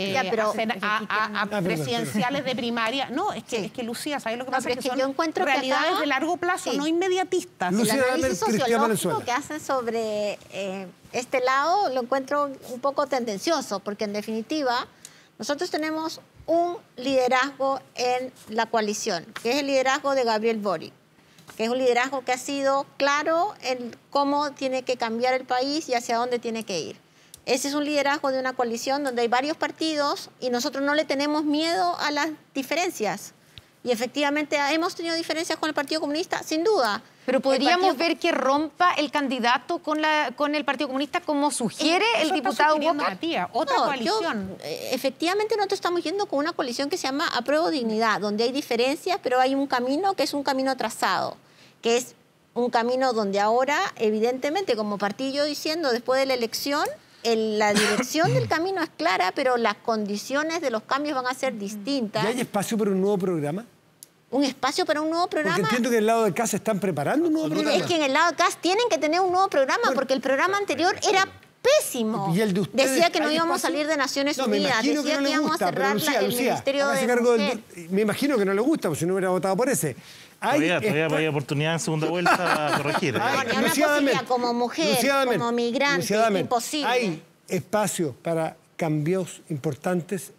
a presidenciales de primaria. No, es que Lucía, ¿sabes lo que pasa? Es que yo encuentro realidades que de largo plazo, no inmediatistas. El análisis sociológico que hacen sobre este lado lo encuentro un poco tendencioso, porque en definitiva nosotros tenemos un liderazgo en la coalición, que es el liderazgo de Gabriel Boric, que es un liderazgo que ha sido claro en cómo tiene que cambiar el país y hacia dónde tiene que ir. Ese es un liderazgo de una coalición donde hay varios partidos y nosotros no le tenemos miedo a las diferencias. Y efectivamente hemos tenido diferencias con el Partido Comunista, sin duda. Pero podríamos ver que rompa el candidato con el Partido Comunista, como sugiere el diputado Boca. Otra coalición. Efectivamente nosotros estamos yendo con una coalición que se llama Apruebo Dignidad, donde hay diferencias, pero hay un camino que es un camino trazado, que es un camino donde ahora, evidentemente, como partí yo diciendo, después de la elección, la dirección del camino es clara, pero las condiciones de los cambios van a ser distintas. ¿Y hay espacio para un nuevo programa? ¿Un espacio para un nuevo programa? Porque entiendo que en el lado de Kast están preparando un nuevo programa. Es que en el lado de Kast tienen que tener un nuevo programa, porque el programa anterior era pésimo. ¿Y el de ustedes, decía que no íbamos a salir de Naciones Unidas, decía que íbamos a cerrar el Ministerio de Mujer. Me imagino que no le gusta, porque si no hubiera votado por ese. Todavía hay oportunidad en segunda vuelta para corregir. Una posibilidad como mujer, como migrante, imposible. ¿Hay espacio para cambios importantes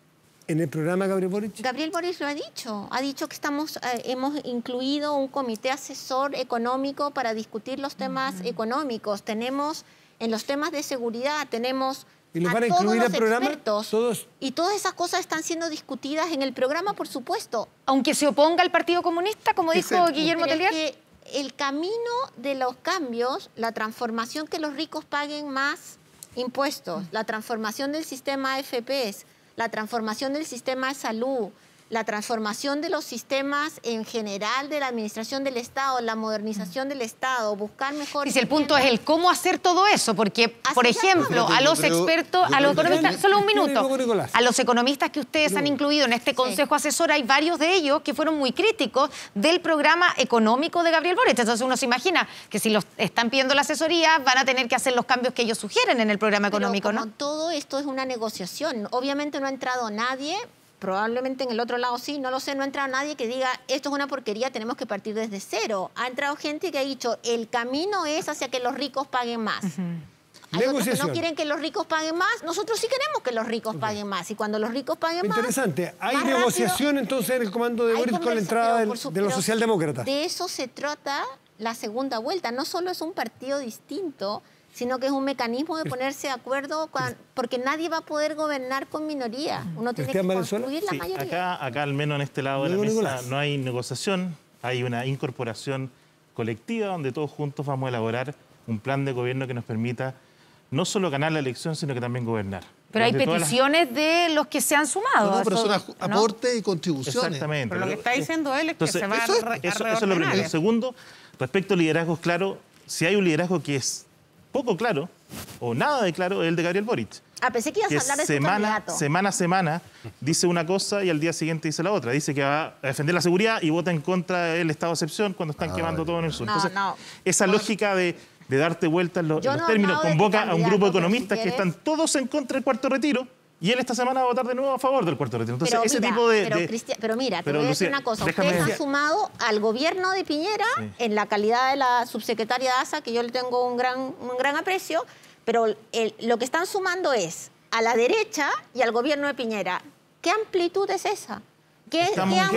en el programa Gabriel Boric? Gabriel Boric lo ha dicho que hemos incluido un comité asesor económico para discutir los temas económicos. Tenemos, en los temas de seguridad, tenemos ¿Y los a van a todos incluir los al programa? expertos. Todos. Y todas esas cosas están siendo discutidas en el programa, por supuesto. Aunque se oponga al Partido Comunista, como dijo Guillermo Pero es Tellier. que el camino de los cambios, la transformación que los ricos paguen más impuestos, la transformación del sistema AFPs, la transformación del sistema de salud, la transformación de los sistemas en general de la administración del Estado, la modernización del Estado, buscar mejor... Y si el punto es el cómo hacer todo eso, porque, por ejemplo, a los expertos, a los economistas, solo un minuto, a los economistas que ustedes han incluido en este consejo asesor, hay varios de ellos que fueron muy críticos del programa económico de Gabriel Boric. Entonces uno se imagina que si los están pidiendo la asesoría, van a tener que hacer los cambios que ellos sugieren en el programa económico, Pero como ¿no? todo esto es una negociación. Obviamente no ha entrado nadie... Probablemente en el otro lado sí, no lo sé, no ha entrado nadie que diga esto es una porquería, tenemos que partir desde cero. Ha entrado gente que ha dicho el camino es hacia que los ricos paguen más. Hay otros que no quieren que los ricos paguen más, nosotros sí queremos que los ricos paguen más. Y cuando los ricos paguen más... Interesante. ¿Hay más negociación rápido, entonces en el comando de Boric con la entrada de los socialdemócratas? De eso se trata la segunda vuelta. No solo es un partido distinto, sino que es un mecanismo de ponerse de acuerdo, porque nadie va a poder gobernar con minoría. Uno tiene que construir la mayoría. Acá al menos en este lado de la mesa no hay negociación, hay una incorporación colectiva donde todos juntos vamos a elaborar un plan de gobierno que nos permita no solo ganar la elección, sino que también gobernar. Pero hay peticiones de los que se han sumado. No, pero son aportes y contribuciones. Exactamente. Pero lo que está diciendo él es que se va a reordenar. Eso es lo primero. Lo segundo, respecto a liderazgos claros, si hay un liderazgo que es poco claro, o nada de claro, es el de Gabriel Boric. Pensé que ibas a hablar de su candidato. Semana a semana dice una cosa y al día siguiente dice la otra. Dice que va a defender la seguridad y vota en contra del estado de excepción cuando están quemando todo en el sur. Entonces, esa lógica de darte vueltas los términos convoca a un grupo de economistas que están todos en contra del cuarto retiro y él esta semana va a votar de nuevo a favor del cuarto retiro. Entonces, ese tipo de... Pero mira, te voy a decir una cosa. Ustedes han sumado al gobierno de Piñera en la calidad de la subsecretaria de ASA, que yo le tengo un gran aprecio, pero lo que están sumando es a la derecha y al gobierno de Piñera. ¿Qué amplitud es esa? ¿Qué personas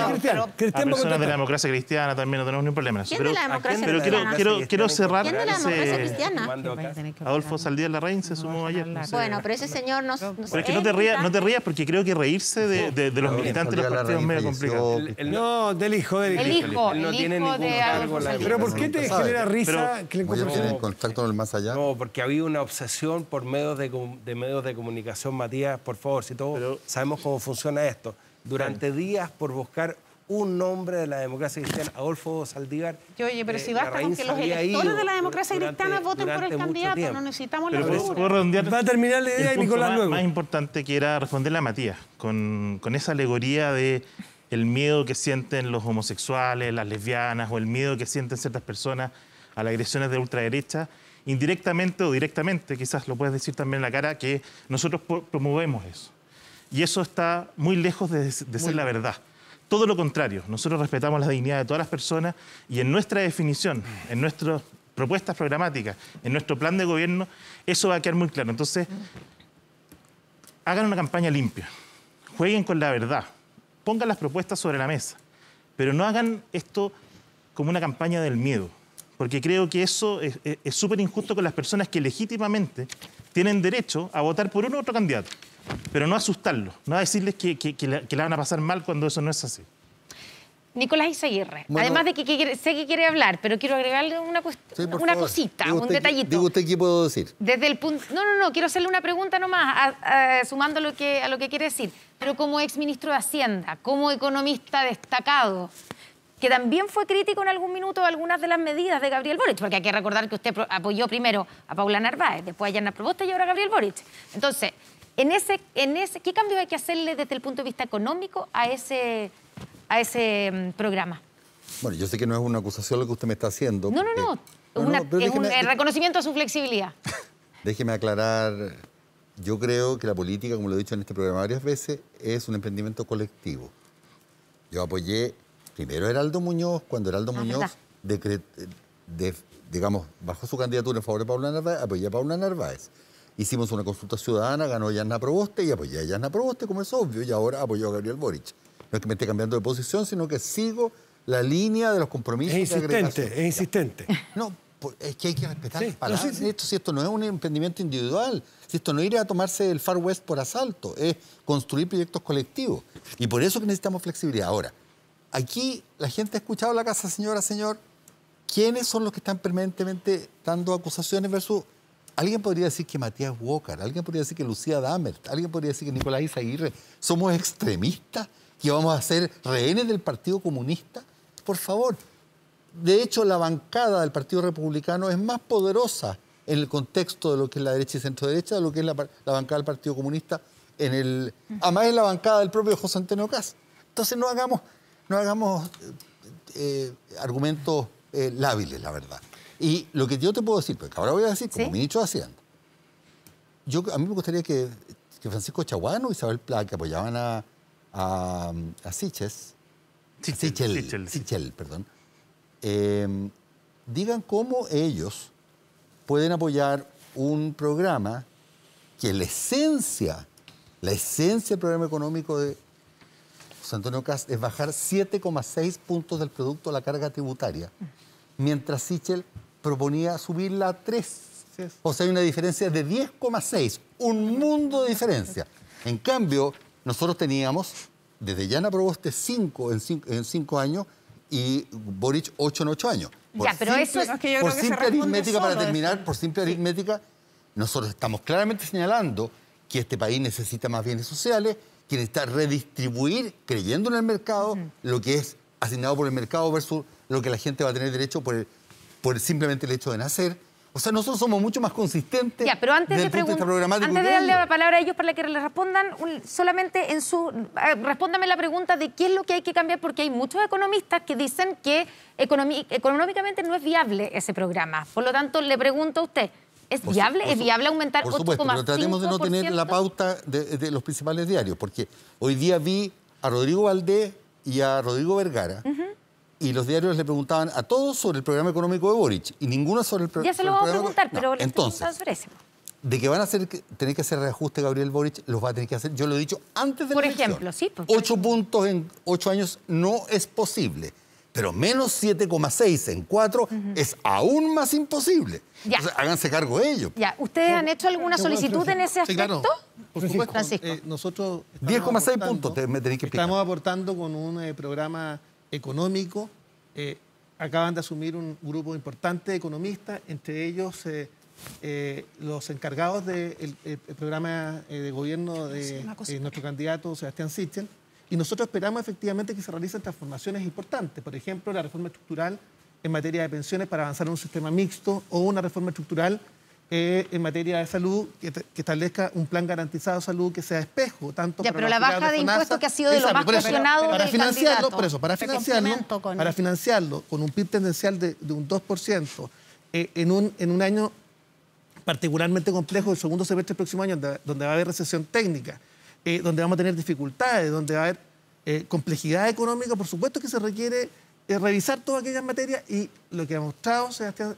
de la democracia cristiana también no tenemos ningún problema. ¿Quién de la democracia cristiana? Pero quiero cerrar. ¿Quién de la democracia cristiana? Adolfo Saldívar Larraín se sumó ayer. No sé. Bueno, pero ese señor no Pero es que no te rías porque creo que reírse de los militantes de los partidos es medio complicado. No, del hijo. El hijo de Adolfo Saldívar. Pero ¿por qué te genera risa que le tienen contacto con el más allá? No, porque había una obsesión por medios de comunicación, Matías, por favor, si todos sabemos cómo funciona esto. Durante días por buscar un nombre de la democracia cristiana, Adolfo Saldívar. Oye, pero si basta con que los electores de la democracia cristiana voten por el candidato, no necesitamos la locura. Va a terminar la idea y Nicolás luego. Más importante que era responderle a Matías, con esa alegoría de el miedo que sienten los homosexuales, las lesbianas, o el miedo que sienten ciertas personas a las agresiones de ultraderecha, indirectamente o directamente, quizás lo puedes decir también en la cara, que nosotros promovemos eso. Y eso está muy lejos de ser la verdad. Todo lo contrario, nosotros respetamos la dignidad de todas las personas y en nuestra definición, en nuestras propuestas programáticas, en nuestro plan de gobierno, eso va a quedar muy claro. Entonces, hagan una campaña limpia, jueguen con la verdad, pongan las propuestas sobre la mesa, pero no hagan esto como una campaña del miedo, porque creo que eso es súper injusto con las personas que legítimamente tienen derecho a votar por uno u otro candidato. Pero no asustarlos, no decirles que la van a pasar mal cuando eso no es así. Nicolás Izaguirre, además de que sé que quiere hablar, pero quiero agregarle una cosita, un detallito. Digo usted qué puedo decir. Desde el punto, no, quiero hacerle una pregunta nomás, sumando a lo que quiere decir. Pero como exministro de Hacienda, como economista destacado, que también fue crítico en algún minuto de algunas de las medidas de Gabriel Boric, porque hay que recordar que usted apoyó primero a Paula Narváez, después a Yana Proboste y ahora a Gabriel Boric. Entonces, ¿qué cambios hay que hacerle desde el punto de vista económico a ese programa? Bueno, yo sé que no es una acusación lo que usted me está haciendo. No. Es un reconocimiento a su flexibilidad. Déjeme aclarar. Yo creo que la política, como lo he dicho en este programa varias veces, es un emprendimiento colectivo. Yo apoyé primero a Heraldo Muñoz, cuando Heraldo Muñoz digamos, bajó su candidatura en favor de Paula Narváez, apoyé a Paula Narváez. hicimos una consulta ciudadana, ganó Jasna Proboste y apoyé a Jasna Proboste, como es obvio, y ahora apoyó a Gabriel Boric. No es que me esté cambiando de posición, sino que sigo la línea de los compromisos. Es insistente. No, es que hay que respetar las palabras. Si esto no es un emprendimiento individual, si esto no es ir a tomarse el Far West por asalto, es construir proyectos colectivos. Y por eso que necesitamos flexibilidad. Ahora, aquí la gente ha escuchado la casa, señor. ¿Quiénes son los que están permanentemente dando acusaciones versus... Alguien podría decir que Matías Walker, alguien podría decir que Lucía Damert, alguien podría decir que Nicolás Izaguirre. ¿Somos extremistas? ¿Que vamos a ser rehenes del Partido Comunista? Por favor. De hecho, la bancada del Partido Republicano es más poderosa en el contexto de lo que es la derecha y centro-derecha de lo que es la bancada del Partido Comunista. Además, es la bancada del propio José Antonio Kast. Entonces, no hagamos argumentos lábiles, la verdad. Y lo que yo te puedo decir, porque ahora voy a decir, como ministro de Hacienda, a mí me gustaría que Francisco Chaguano y Isabel Pla, que apoyaban a Sichel, perdón, digan cómo ellos pueden apoyar un programa que la esencia del programa económico de José Antonio Kast es bajar 7,6 puntos del producto a la carga tributaria, mientras Sichel proponía subirla a 3. O sea, hay una diferencia de 10,6, un mundo de diferencia. En cambio, nosotros teníamos desde Jasna Proboste 5 en 5 años y Boric 8 en 8 años. Por simple aritmética, para terminar, por simple aritmética, nosotros estamos claramente señalando que este país necesita más bienes sociales, que necesita redistribuir, creyendo en el mercado, lo que es asignado por el mercado versus lo que la gente va a tener derecho por simplemente el hecho de nacer. O sea, nosotros somos mucho más consistentes. Pero antes de darle la palabra a ellos para que le respondan, solamente respóndame la pregunta de qué es lo que hay que cambiar, porque hay muchos economistas que dicen que económicamente no es viable ese programa. Por lo tanto, le pregunto a usted, ¿es viable aumentar 8,5%? Por supuesto, pero tratemos de no tener la pauta de los principales diarios, porque hoy día vi a Rodrigo Valdés y a Rodrigo Vergara, y los diarios le preguntaban a todos sobre el programa económico de Boric, y ninguno sobre el programa. Ya se lo vamos a preguntar, pero entonces, de que van a tener que hacer reajuste Gabriel Boric, los va a tener que hacer. Yo lo he dicho antes de la elección. Por ejemplo, sí. 8 puntos en 8 años no es posible, pero menos 7,6 en 4 es aún más imposible. Entonces, háganse cargo de ello. ¿Ustedes han hecho alguna solicitud en ese aspecto? Sí, claro. Por supuesto. Francisco. Nosotros 10,6 puntos me tenéis que explicar. Estamos aportando con un programa económico. Acaban de asumir un grupo importante de economistas, entre ellos los encargados del programa de gobierno de nuestro candidato Sebastián Sichel, y nosotros esperamos efectivamente que se realicen transformaciones importantes, por ejemplo, la reforma estructural en materia de pensiones para avanzar en un sistema mixto, o una reforma estructural en materia de salud que establezca un plan garantizado de salud que sea espejo, tanto para pero la baja de impuestos que ha sido de lo más cuestionado del candidato. Para financiarlo con un PIB tendencial de un 2%, en un año particularmente complejo, el segundo semestre del próximo año, donde va a haber recesión técnica, donde vamos a tener dificultades, donde va a haber complejidad económica, por supuesto que se requiere revisar todas aquellas materias, y lo que ha mostrado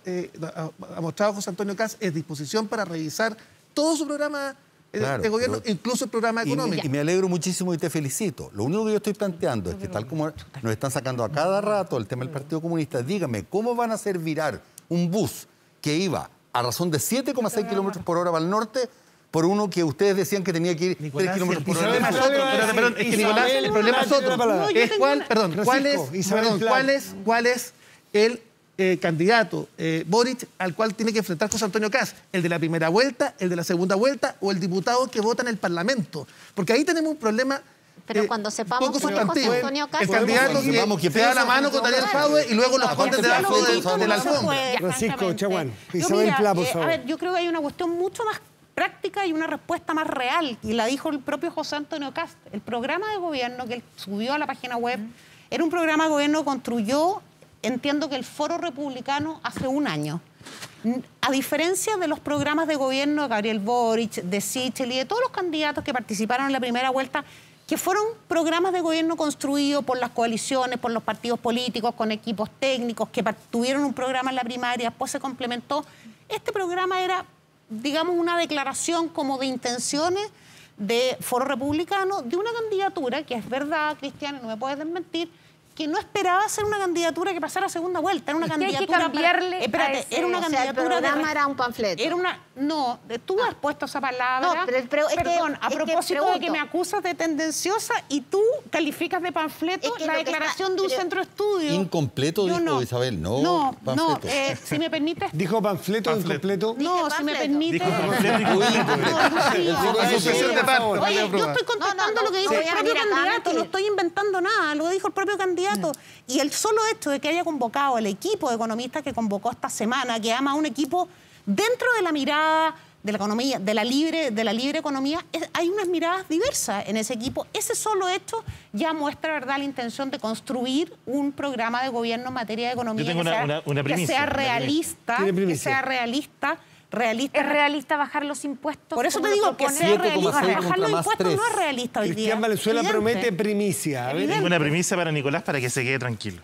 José Antonio Kast es disposición para revisar todo su programa de gobierno, incluso el programa económico. Y me alegro muchísimo y te felicito. Lo único que yo estoy planteando es que, tal como nos están sacando a cada rato el tema del Partido Comunista, dígame, ¿cómo van a hacer virar un bus que iba a razón de 7,6 kilómetros por hora para el norte por uno que ustedes decían que tenía que ir 3 kilómetros por hora? Perdón, es que Nicolás, el problema es otro. ¿Cuál es el candidato Boric al cual tiene que enfrentar José Antonio Kast? ¿El de la primera vuelta, el de la segunda vuelta o el diputado que vota en el Parlamento? Porque ahí tenemos un problema. Pero cuando sepamos poco quién es José sustantivo. Antonio Kast, El candidato que se da la mano con Daniel Jadwe y luego los esconde debajo de la alfombra. Francisco Chaguán, Isabel Pla, por favor. A ver, yo creo que hay una cuestión mucho más práctica y una respuesta más real, y la dijo el propio José Antonio Kast. El programa de gobierno que él subió a la página web era un programa de gobierno que construyó, entiendo que el Foro Republicano, hace un año. A diferencia de los programas de gobierno de Gabriel Boric, de Sichel y de todos los candidatos que participaron en la primera vuelta, que fueron programas de gobierno construidos por las coaliciones, por los partidos políticos, con equipos técnicos, que tuvieron un programa en la primaria, después se complementó. Este programa era digamos, una declaración como de intenciones de Foro Republicano de una candidatura que es verdad, Cristian, no me puedes desmentir, que no esperaba ser una candidatura que pasara a segunda vuelta. Era una candidatura. Hay que cambiarle. Espérate, era una candidatura. El programa era un panfleto. Era una. No, tú has puesto esa palabra. No, pero perdón, a propósito de que pregunto. me acusas de tendenciosa y tú calificas de panfleto la declaración de un centro de estudio. Incompleto, dijo no. Isabel, no. No, panfleto. si me permites. ¿Dijo panfleto incompleto? No, si me permite. Dijo panfleto Oye, yo estoy contestando lo que dijo el propio candidato, no estoy inventando nada, lo dijo el propio candidato. Y el solo hecho de que haya convocado el equipo de economistas que convocó esta semana, que ama un equipo dentro de la mirada de la economía, de la libre economía, hay unas miradas diversas en ese equipo. Ese solo hecho ya muestra, ¿verdad?, la intención de construir un programa de gobierno en materia de economía. Yo tengo una primicia, que sea realista, ¿Es realista bajar los impuestos? Por eso te digo que sea realista. Bajar los impuestos no es realista hoy día. Cristian Valenzuela promete primicia. A ver. Tengo una primicia para Nicolás para que se quede tranquilo.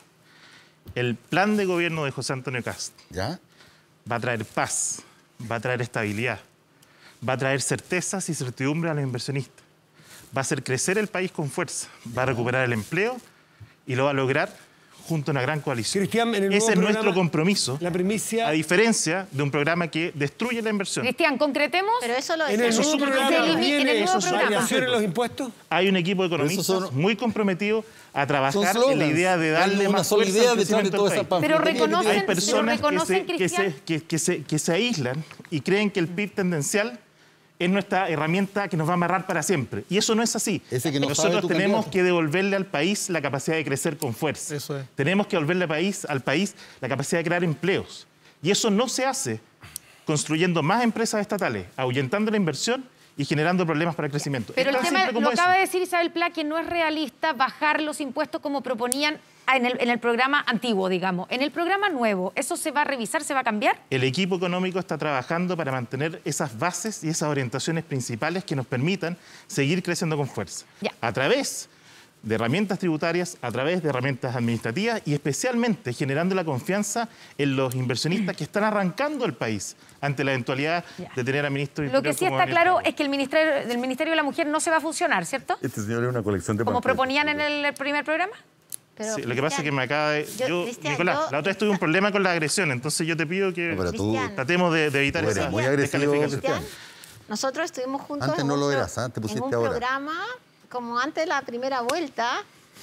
El plan de gobierno de José Antonio Kast ¿Ya? va a traer paz, va a traer estabilidad, va a traer certezas y certidumbre a los inversionistas. Va a hacer crecer el país con fuerza, va a recuperar el empleo y lo va a lograr junto a una gran coalición. Cristian, en el nuevo Ese es programa, nuestro compromiso, la primicia, a diferencia de un programa que destruye la inversión. Cristian, concretemos. Pero eso lo en el nuevo programa viene variación en los impuestos. Hay un equipo de economistas muy comprometido a trabajar en la idea de darle más fuerza al crecimiento del país. Pero reconocen, hay personas Cristian, que se aíslan y creen que el PIB tendencial es nuestra herramienta que nos va a amarrar para siempre. Y eso no es así. Nosotros tenemos que devolverle al país la capacidad de crecer con fuerza. Eso es. Tenemos que devolverle al país la capacidad de crear empleos. Y eso no se hace construyendo más empresas estatales, ahuyentando la inversión y generando problemas para el crecimiento. Pero el tan tema, simple como lo acaba eso. de decir Isabel Pla, que no es realista bajar los impuestos como proponían en el programa antiguo, digamos. En el programa nuevo, ¿eso se va a revisar, se va a cambiar? El equipo económico está trabajando para mantener esas bases y esas orientaciones principales que nos permitan seguir creciendo con fuerza. Ya. A través de herramientas tributarias, a través de herramientas administrativas y especialmente generando la confianza en los inversionistas que están arrancando el país ante la eventualidad de tener a ministros. Lo que sí está claro es que el Ministerio de la Mujer no se va a funcionar, ¿cierto? Este señor es una colección de Como panfletos. proponían en el primer programa. Pero, Sí, lo que pasa es que me acaba de... Nicolás, la otra vez tuve un problema con la agresión, entonces yo te pido que tratemos de evitar esa muy agresivo, descalificación. nosotros estuvimos juntos Antes no lo eras, te pusiste en un ahora. programa como antes de la primera vuelta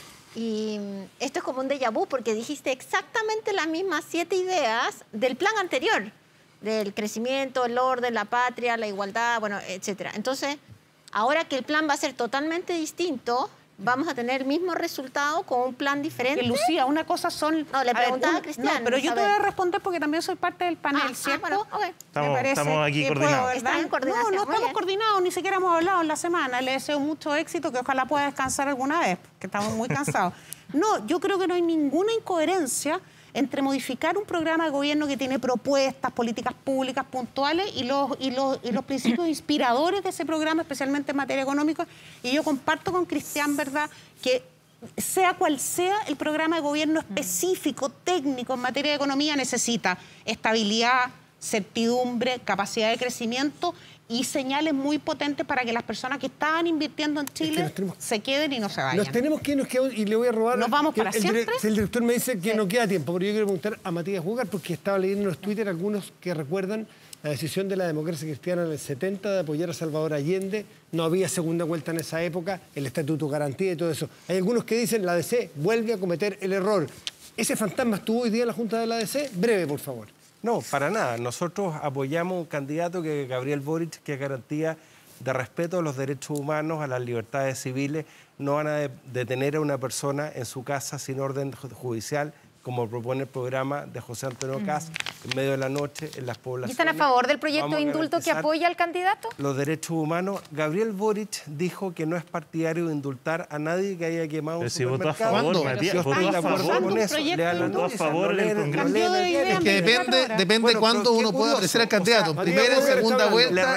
y esto es como un déjà vu porque dijiste exactamente las mismas 7 ideas del plan anterior, del crecimiento, el orden, la patria, la igualdad, bueno, etcétera. Entonces, ahora que el plan va a ser totalmente distinto, vamos a tener el mismo resultado con un plan diferente. Lucía, una cosa son... No, le preguntaba a Cristian. No, pero yo te voy a responder porque también soy parte del panel, ¿cierto? Bueno, okay. Estamos aquí coordinados. Están en coordinación. No estamos coordinados, ni siquiera hemos hablado en la semana. Le deseo mucho éxito, que ojalá pueda descansar alguna vez, que estamos muy cansados. No, yo creo que no hay ninguna incoherencia entre modificar un programa de gobierno que tiene propuestas, políticas públicas puntuales y los principios inspiradores de ese programa, especialmente en materia económica. Y yo comparto con Cristian, ¿verdad?, que sea cual sea el programa de gobierno específico, técnico en materia de economía, necesita estabilidad, certidumbre, capacidad de crecimiento y señales muy potentes para que las personas que estaban invirtiendo en Chile se queden y no se vayan. Nos tenemos que irnos, y le voy a robar... ¿Nos vamos para siempre? El director me dice que no queda tiempo, pero yo quiero preguntar a Matías Hugar, porque estaba leyendo en los Twitter algunos que recuerdan la decisión de la democracia cristiana en el 70 de apoyar a Salvador Allende. No había segunda vuelta en esa época, el estatuto garantía y todo eso. Hay algunos que dicen la ADC vuelve a cometer el error. ¿Ese fantasma estuvo hoy día en la Junta de la ADC? Breve, por favor. No, para nada. Nosotros apoyamos un candidato que es Gabriel Boric, que es garantía de respeto a los derechos humanos, a las libertades civiles. No van a detener a una persona en su casa sin orden judicial, como propone el programa de José Antonio Kast, en medio de la noche, en las poblaciones. ¿Y están a favor del proyecto de indulto que apoya al candidato? Los derechos humanos. Gabriel Boric dijo que no es partidario de indultar a nadie que haya quemado un supermercado. Si votó a favor, Matías, yo estoy de acuerdo con eso. Votó a favor en el Congreso. Es que depende cuándo uno pueda ofrecer al candidato. Primera, segunda vuelta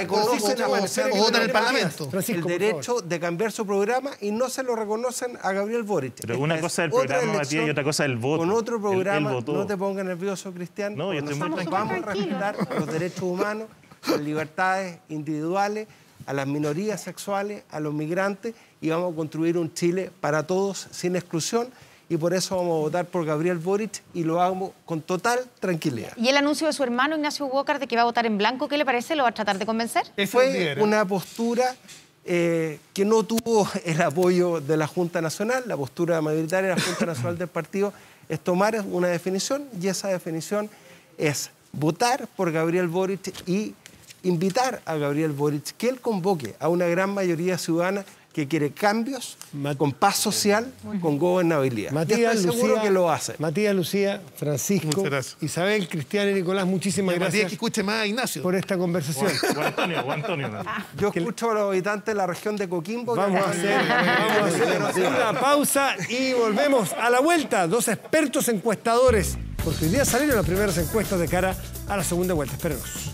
o vota en el Parlamento. El derecho de cambiar su programa y no se lo reconocen a Gabriel Boric. Pero una cosa es el programa, Matías, y otra cosa es el voto. Con otro programa, no te pongas nervioso, Cristian. No, yo estoy muy tranquilo. Vamos a respetar los derechos humanos las libertades individuales, a las minorías sexuales, a los migrantes, y vamos a construir un Chile para todos, sin exclusión, y por eso vamos a votar por Gabriel Boric y lo hagamos con total tranquilidad. ¿Y el anuncio de su hermano Ignacio Walker de que va a votar en blanco, qué le parece? ¿Lo va a tratar de convencer? Fue una postura que no tuvo el apoyo de la Junta Nacional. La postura mayoritaria de la Junta Nacional del partido es tomar una definición, y esa definición es votar por Gabriel Boric y invitar a Gabriel Boric que él convoque a una gran mayoría ciudadana que quiere cambios con paz social, con gobernabilidad. Matías, estoy seguro que lo hace. Matías, Lucía, Francisco, Isabel, Cristian y Nicolás, muchísimas gracias. Matías, que escuche más a Ignacio. Por esta conversación. O Antonio. Yo escucho a los habitantes de la región de Coquimbo. Vamos a hacer una pausa y volvemos a la vuelta. 2 expertos encuestadores, porque hoy día salieron las primeras encuestas de cara a la segunda vuelta. Espérenos.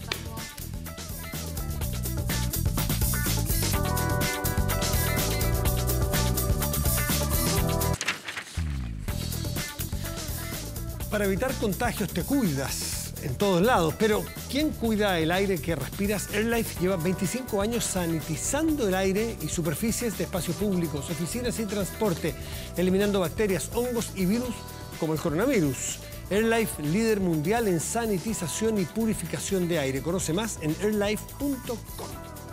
Para evitar contagios te cuidas en todos lados, pero ¿quién cuida el aire que respiras? AirLife lleva 25 años sanitizando el aire y superficies de espacios públicos, oficinas y transporte, eliminando bacterias, hongos y virus como el coronavirus. AirLife, líder mundial en sanitización y purificación de aire. Conoce más en airlife.com.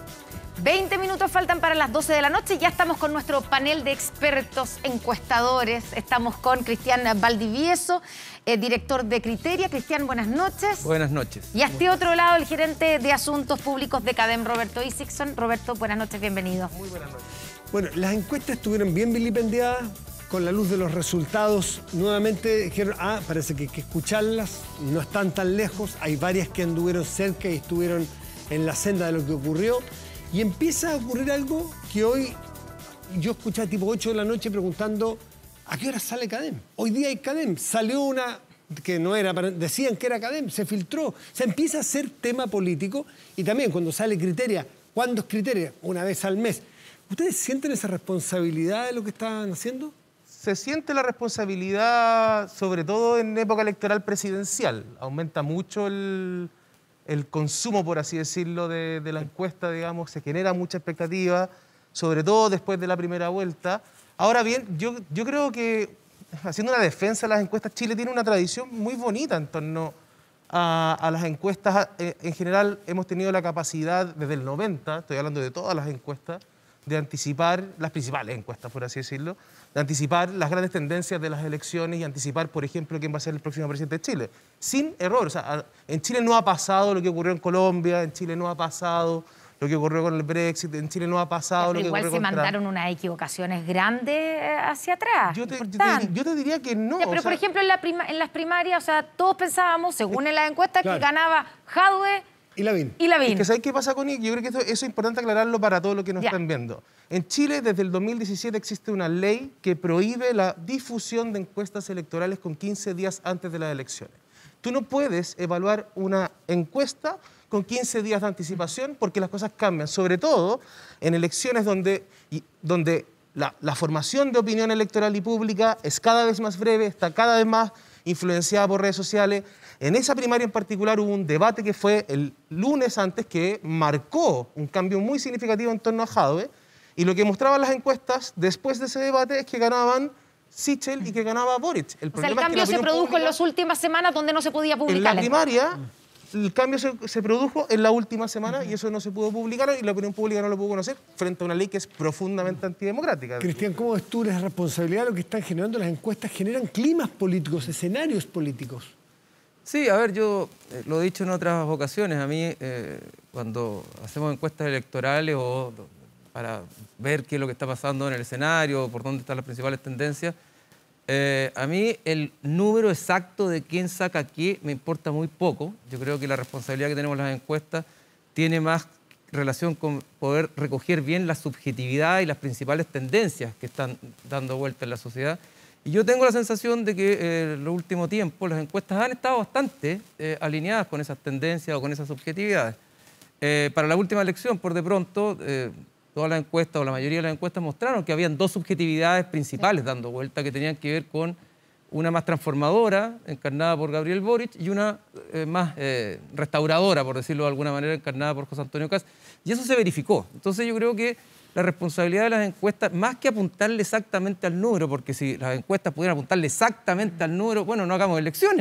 20 minutos faltan para las 12 de la noche. Ya estamos con nuestro panel de expertos encuestadores. Estamos con Cristian Valdivieso, director de Criteria. Cristian, buenas noches. Buenas noches. Y a este otro lado, el gerente de Asuntos Públicos de CADEM, Roberto Isixson. Roberto, buenas noches, bienvenido. Muy buenas noches. Bueno, las encuestas estuvieron bien vilipendiadas. Con la luz de los resultados, nuevamente dijeron, parece que hay que escucharlas, no están tan lejos. Hay varias que anduvieron cerca y estuvieron en la senda de lo que ocurrió. Y empieza a ocurrir algo que hoy yo escuché a tipo 8 de la noche preguntando ¿a qué hora sale CADEM? Hoy día hay CADEM. Salió una que no era, decían que era CADEM, se filtró. Se empieza a hacer tema político y también cuando sale Criteria. ¿Cuándo es Criteria? Una vez al mes. ¿Ustedes sienten esa responsabilidad de lo que están haciendo? Se siente la responsabilidad, sobre todo en época electoral presidencial. Aumenta mucho el consumo, por así decirlo, de la encuesta, digamos, se genera mucha expectativa, sobre todo después de la primera vuelta. Ahora bien, yo creo que, haciendo una defensa de las encuestas, Chile tiene una tradición muy bonita en torno a las encuestas. En general, hemos tenido la capacidad, desde el 90, estoy hablando de todas las encuestas, de anticipar, las principales encuestas, por así decirlo, de anticipar las grandes tendencias de las elecciones y anticipar, por ejemplo, quién va a ser el próximo presidente de Chile. Sin error. O sea, en Chile no ha pasado lo que ocurrió en Colombia, en Chile no ha pasado lo que ocurrió con el Brexit, en Chile no ha pasado lo que ocurrió con Igual se mandaron unas equivocaciones grandes hacia atrás. Yo te diría que no. Ya, pero, por ejemplo, en las primarias, o sea, todos pensábamos, según en las encuestas, que ganaba Jadwe y Lavín. Es que ¿sabes qué pasa con ello? Yo creo que eso es importante aclararlo para todos los que nos están viendo. En Chile, desde el 2017, existe una ley que prohíbe la difusión de encuestas electorales con 15 días antes de las elecciones. Tú no puedes evaluar una encuesta con 15 días de anticipación porque las cosas cambian, sobre todo en elecciones donde la formación de opinión electoral y pública es cada vez más breve, está cada vez más influenciada por redes sociales. En esa primaria en particular hubo un debate que fue el lunes antes que marcó un cambio muy significativo en torno a Jadwe, y lo que mostraban las encuestas después de ese debate es que ganaban Sichel y que ganaba Boric. El cambio se produjo en las últimas semanas donde no se podía publicar. En la primaria, el cambio se produjo en la última semana y eso no se pudo publicar y la opinión pública no lo pudo conocer frente a una ley que es profundamente antidemocrática. Cristian, ¿cómo ves tú la responsabilidad de lo que están generando las encuestas? Generan climas políticos, escenarios políticos. Sí, a ver, yo lo he dicho en otras ocasiones. A mí, cuando hacemos encuestas electorales o para ver qué es lo que está pasando en el escenario, por dónde están las principales tendencias, a mí el número exacto de quién saca qué me importa muy poco. Yo creo que la responsabilidad que tenemos las encuestas tiene más relación con poder recoger bien la subjetividad y las principales tendencias que están dando vuelta en la sociedad. Y yo tengo la sensación de que en los últimos tiempos las encuestas han estado bastante alineadas con esas tendencias o con esas subjetividades. Para la última elección, por de pronto, todas las encuestas o la mayoría de las encuestas mostraron que habían dos subjetividades principales dando vuelta que tenían que ver con una más transformadora, encarnada por Gabriel Boric, y una más restauradora, por decirlo de alguna manera, encarnada por José Antonio Kast. Y eso se verificó. Entonces yo creo que la responsabilidad de las encuestas, más que apuntarle exactamente al número, porque si las encuestas pudieran apuntarle exactamente al número, bueno, no hagamos elecciones,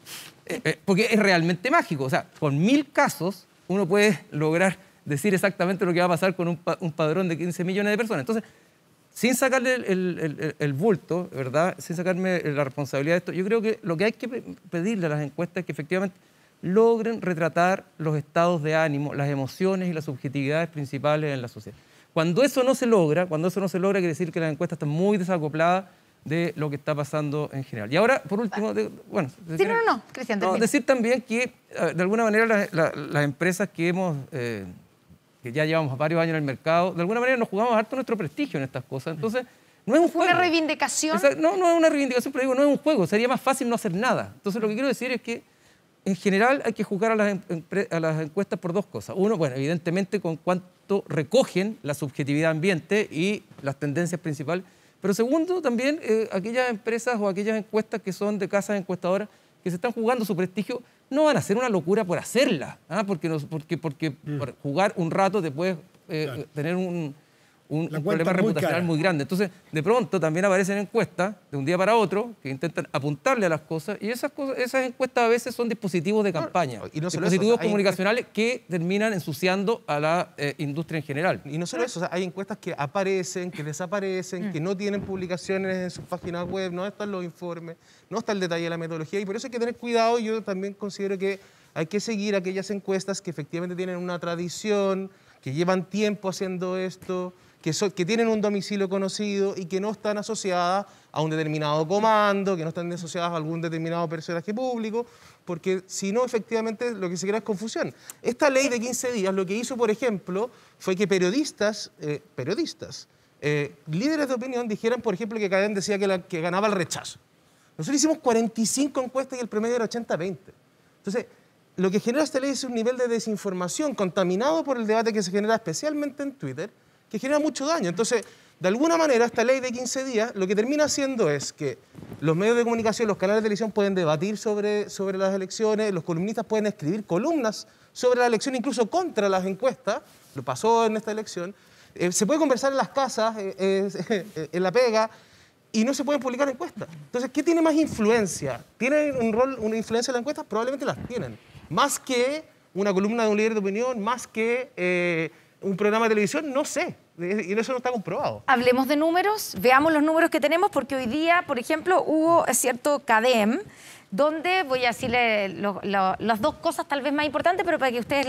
porque es realmente mágico. O sea, con 1000 casos uno puede lograr decir exactamente lo que va a pasar con un padrón de 15 millones de personas. Entonces, sin sacarle el bulto, ¿verdad? Sin sacarme la responsabilidad de esto, yo creo que lo que hay que pedirle a las encuestas es que efectivamente logren retratar los estados de ánimo, las emociones y las subjetividades principales en la sociedad. Cuando eso no se logra, quiere decir que las encuestas están muy desacopladas de lo que está pasando en general. Y ahora, por último, bueno... Decir, Cristian, decir también que, de alguna manera, las empresas que hemos... que ya llevamos varios años en el mercado, de alguna manera nos jugamos harto nuestro prestigio en estas cosas. Entonces, no es un juego. ¿Una reivindicación? No es una reivindicación, pero digo, no es un juego. Sería más fácil no hacer nada. Entonces, lo que quiero decir es que, en general, hay que juzgar a las encuestas por dos cosas. Uno, bueno, evidentemente, con cuánto recogen la subjetividad ambiente y las tendencias principales. Pero segundo, también, aquellas empresas o aquellas encuestas que son de casas encuestadoras que se están jugando su prestigio, no van a hacer una locura por hacerla, porque por jugar un rato te puedes tener un problema reputacional muy grande. Entonces, de pronto también aparecen encuestas de un día para otro que intentan apuntarle a las cosas, y esas encuestas a veces son dispositivos de campaña, dispositivos comunicacionales que terminan ensuciando a la industria en general. Y no solo eso, o sea, hay encuestas que aparecen, que desaparecen, que no tienen publicaciones en sus páginas web, no están los informes, no está el detalle de la metodología, y por eso hay que tener cuidado. Yo también considero que hay que seguir aquellas encuestas que efectivamente tienen una tradición, que llevan tiempo haciendo esto, que tienen un domicilio conocido y que no están asociadas a un determinado comando, que no están asociadas a algún determinado personaje público, porque si no, efectivamente, lo que se crea es confusión. Esta ley de 15 días lo que hizo, por ejemplo, fue que periodistas, líderes de opinión, dijeran, por ejemplo, que Cadem decía que ganaba el rechazo. Nosotros hicimos 45 encuestas y el promedio era 80-20. Entonces, lo que genera esta ley es un nivel de desinformación contaminado por el debate que se genera especialmente en Twitter, que genera mucho daño. Entonces, de alguna manera, esta ley de 15 días lo que termina haciendo es que los medios de comunicación, los canales de televisión pueden debatir sobre las elecciones, los columnistas pueden escribir columnas sobre la elección, incluso contra las encuestas, lo pasó en esta elección, se puede conversar en las casas, en la pega, y no se pueden publicar encuestas. Entonces, ¿qué tiene más influencia? ¿Tienen una influencia en las encuestas? Probablemente las tienen. Más que una columna de un líder de opinión, más que un programa de televisión, no sé. Y eso no está comprobado. Hablemos de números, veamos los números que tenemos, porque hoy día, por ejemplo, hubo cierto Cadem, donde voy a decirle las dos cosas tal vez más importantes, pero para que ustedes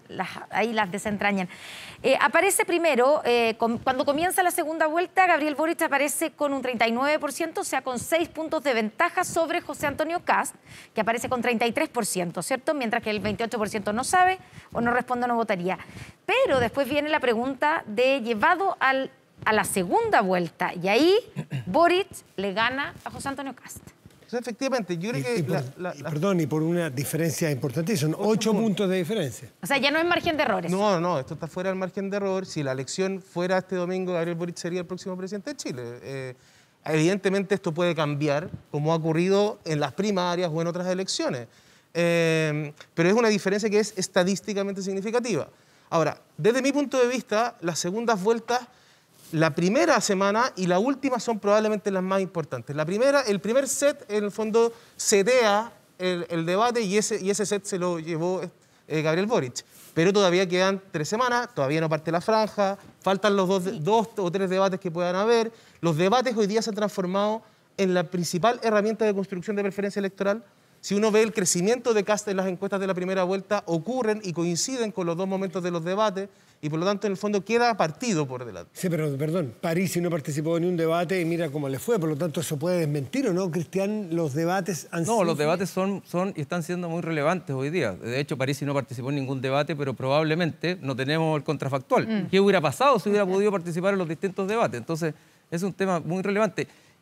ahí las desentrañen. Aparece primero, cuando comienza la segunda vuelta, Gabriel Boric aparece con un 39%, o sea, con 6 puntos de ventaja sobre José Antonio Kast, que aparece con 33%, ¿cierto? Mientras que el 28% no sabe o no responde o no votaría. Pero después viene la pregunta de llevado a la segunda vuelta, y ahí Boric le gana a José Antonio Kast. O sea, efectivamente, yo creo que... Perdón, y por una diferencia importantísima, son 8 puntos de diferencia. O sea, ya no es margen de errores. No, esto está fuera del margen de error. Si la elección fuera este domingo, Gabriel Boric sería el próximo presidente de Chile. Evidentemente esto puede cambiar, como ha ocurrido en las primarias o en otras elecciones. Pero es una diferencia que es estadísticamente significativa. Ahora, desde mi punto de vista, las segundas vueltas, la primera semana y la última son probablemente las más importantes. El primer set, en el fondo, setea el debate y ese set se lo llevó Gabriel Boric. Pero todavía quedan 3 semanas, todavía no parte la franja, faltan los dos o tres debates que puedan haber. Los debates hoy día se han transformado en la principal herramienta de construcción de preferencia electoral. Si uno ve el crecimiento de Kast en las encuestas de la primera vuelta, ocurren y coinciden con los dos momentos de los debates, y por lo tanto, en el fondo, queda partido por delante. Sí, pero perdón, Parisi no participó en un debate y mira cómo le fue, por lo tanto, ¿eso puede desmentir o no, Cristian? ¿Los debates han sido...? No, los debates son y están siendo muy relevantes hoy día. De hecho, Parisi no participó en ningún debate, pero probablemente no tenemos el contrafactual. ¿Qué hubiera pasado si hubiera podido participar en los distintos debates? Entonces, es un tema muy relevante.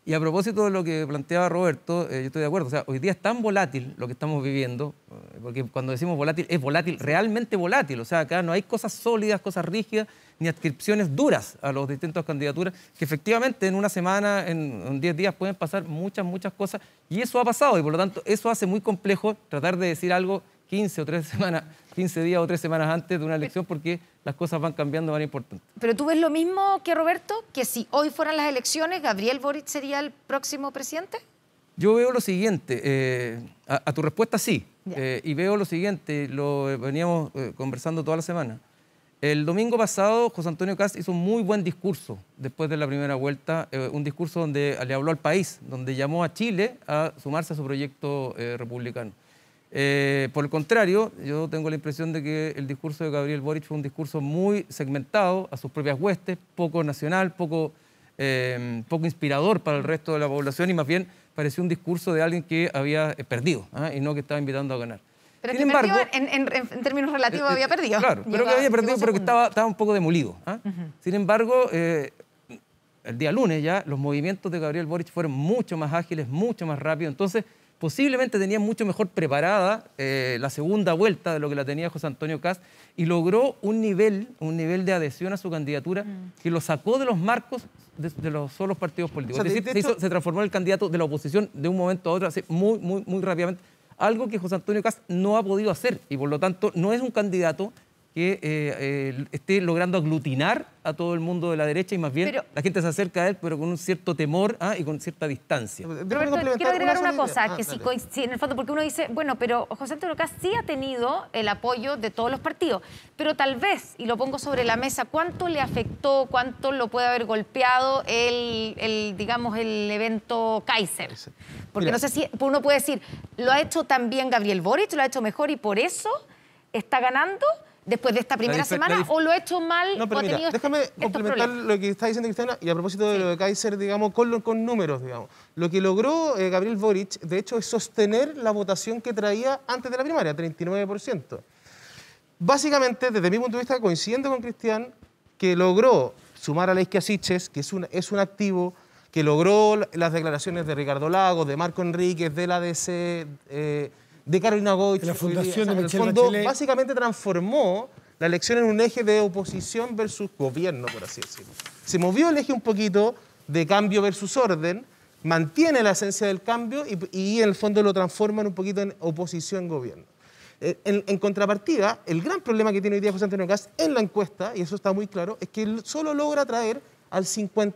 Y a propósito de lo que planteaba Roberto, yo estoy de acuerdo. O sea, hoy día es tan volátil lo que estamos viviendo, porque cuando decimos volátil, es volátil, realmente volátil. O sea, acá no hay cosas sólidas, cosas rígidas, ni adscripciones duras a las distintas candidaturas, que efectivamente en una semana, en 10 días pueden pasar muchas cosas. Y eso ha pasado, y por lo tanto eso hace muy complejo tratar de decir algo 15 días o 3 semanas antes de una elección, porque las cosas van cambiando de manera importante. ¿Pero tú ves lo mismo que Roberto? ¿Que si hoy fueran las elecciones, Gabriel Boric sería el próximo presidente? Yo veo lo siguiente, a tu respuesta sí, y veo lo siguiente, lo veníamos conversando toda la semana. El domingo pasado, José Antonio Kast hizo un muy buen discurso después de la primera vuelta, un discurso donde le habló al país, donde llamó a Chile a sumarse a su proyecto republicano. Por el contrario, yo tengo la impresión de que el discurso de Gabriel Boric fue un discurso muy segmentado a sus propias huestes, poco nacional, poco inspirador para el resto de la población, y más bien pareció un discurso de alguien que había perdido y no que estaba invitando a ganar. Pero sin embargo, en términos relativos había perdido. Claro, pero que había perdido, pero que estaba un poco demolido. Sin embargo, el día lunes ya los movimientos de Gabriel Boric fueron mucho más ágiles, mucho más rápidos. Entonces, posiblemente tenía mucho mejor preparada la segunda vuelta de lo que la tenía José Antonio Kast, y logró un nivel de adhesión a su candidatura que lo sacó de los marcos de los solos partidos políticos. O sea, es decir, se transformó en el candidato de la oposición de un momento a otro, así, muy rápidamente, algo que José Antonio Kast no ha podido hacer, y por lo tanto no es un candidato que esté logrando aglutinar a todo el mundo de la derecha, y más bien la gente se acerca a él, pero con un cierto temor y con cierta distancia. Roberto, quiero agregar una cosa, que sí, en el fondo, porque uno dice, bueno, pero José Antonio Kast sí ha tenido el apoyo de todos los partidos, pero tal vez, y lo pongo sobre la mesa, ¿cuánto le afectó, cuánto lo puede haber golpeado digamos, el evento Kaiser? Porque no sé si uno puede decir, ¿lo ha hecho también Gabriel Boric, lo ha hecho mejor y por eso está ganando después de esta primera semana, o lo ha hecho mal? No, pero mira, déjame complementar lo que está diciendo Cristiana, y a propósito de lo de Kaiser, digamos, con números, digamos. Lo que logró Gabriel Boric, de hecho, es sostener la votación que traía antes de la primaria, 39%. Básicamente, desde mi punto de vista, coincidiendo con Cristian, que logró sumar a Leiskia Siches, que es un activo, que logró las declaraciones de Ricardo Lagos, de Marco Enríquez, de la DC, de Carolina Goich, la fundación de Michelle Bachelet, básicamente transformó la elección en un eje de oposición versus gobierno, por así decirlo. Se movió el eje un poquito de cambio versus orden, mantiene la esencia del cambio y en el fondo lo transforma un poquito en oposición-gobierno. En contrapartida, el gran problema que tiene hoy día José Antonio Kast en la encuesta, y eso está muy claro, es que él solo logra atraer al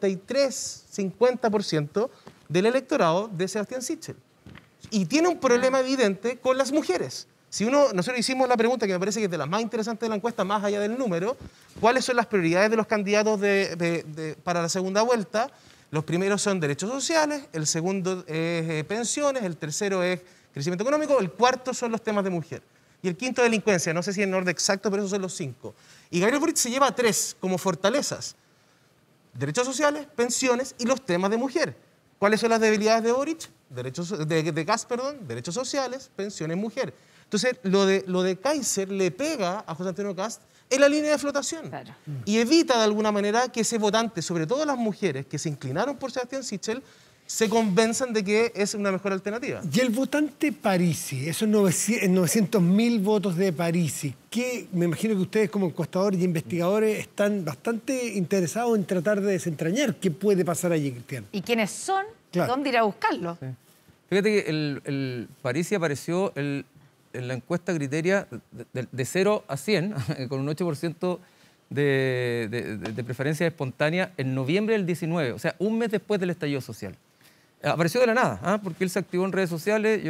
53-50% del electorado de Sebastián Sichel. Y tiene un problema evidente con las mujeres. Nosotros hicimos la pregunta que me parece que es de las más interesantes de la encuesta, más allá del número, ¿cuáles son las prioridades de los candidatos para la segunda vuelta? Los primeros son derechos sociales, el segundo es pensiones, el tercero es crecimiento económico, el cuarto son los temas de mujer. Y el quinto, delincuencia. No sé si en orden exacto, pero esos son los 5. Y Gabriel Boric se lleva 3 como fortalezas. Derechos sociales, pensiones y los temas de mujer. ¿Cuáles son las debilidades de Boric? De Kast, derechos sociales, pensiones, mujer. Entonces, lo de Kaiser le pega a José Antonio Kast en la línea de flotación. Claro. Y evita de alguna manera que ese votante, sobre todo las mujeres que se inclinaron por Sebastián Sichel, se convenzan de que es una mejor alternativa. Y el votante Parisi, esos 900.000 votos de Parisi, que me imagino que ustedes como encuestadores y investigadores están bastante interesados en tratar de desentrañar qué puede pasar allí, Cristian. ¿Y quiénes son? Claro. ¿Dónde ir a buscarlo? Sí. Fíjate que el Parisi apareció en la encuesta Criteria de 0 a 100, con un 8% de preferencia espontánea en noviembre del 19, o sea, un mes después del estallido social. Apareció de la nada, porque él se activó en redes sociales,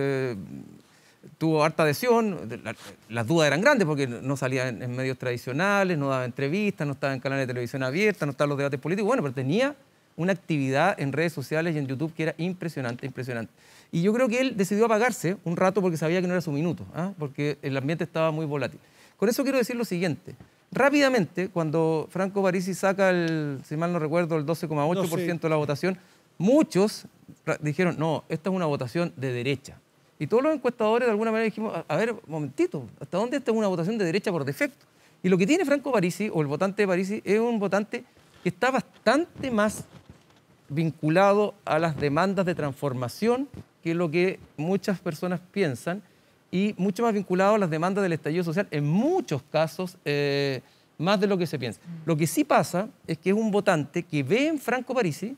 tuvo harta adhesión, las dudas eran grandes porque no salía en medios tradicionales, no daba entrevistas, no estaba en canales de televisión abierta, no estaba en los debates políticos, bueno, pero tenía una actividad en redes sociales y en YouTube que era impresionante. Y yo creo que él decidió apagarse un rato porque sabía que no era su minuto, porque el ambiente estaba muy volátil. Con eso quiero decir lo siguiente. Rápidamente, cuando Franco Parisi saca si mal no recuerdo, el 12,8% de la votación, muchos dijeron, no, esta es una votación de derecha. Y todos los encuestadores de alguna manera dijimos, a ver, momentito, ¿hasta dónde esta es una votación de derecha por defecto? Y lo que tiene Franco Parisi, o el votante de Parisi, es un votante que está bastante más vinculado a las demandas de transformación, que es lo que muchas personas piensan, y mucho más vinculado a las demandas del estallido social, en muchos casos, más de lo que se piensa. Lo que sí pasa es que es un votante que ve en Franco Parisi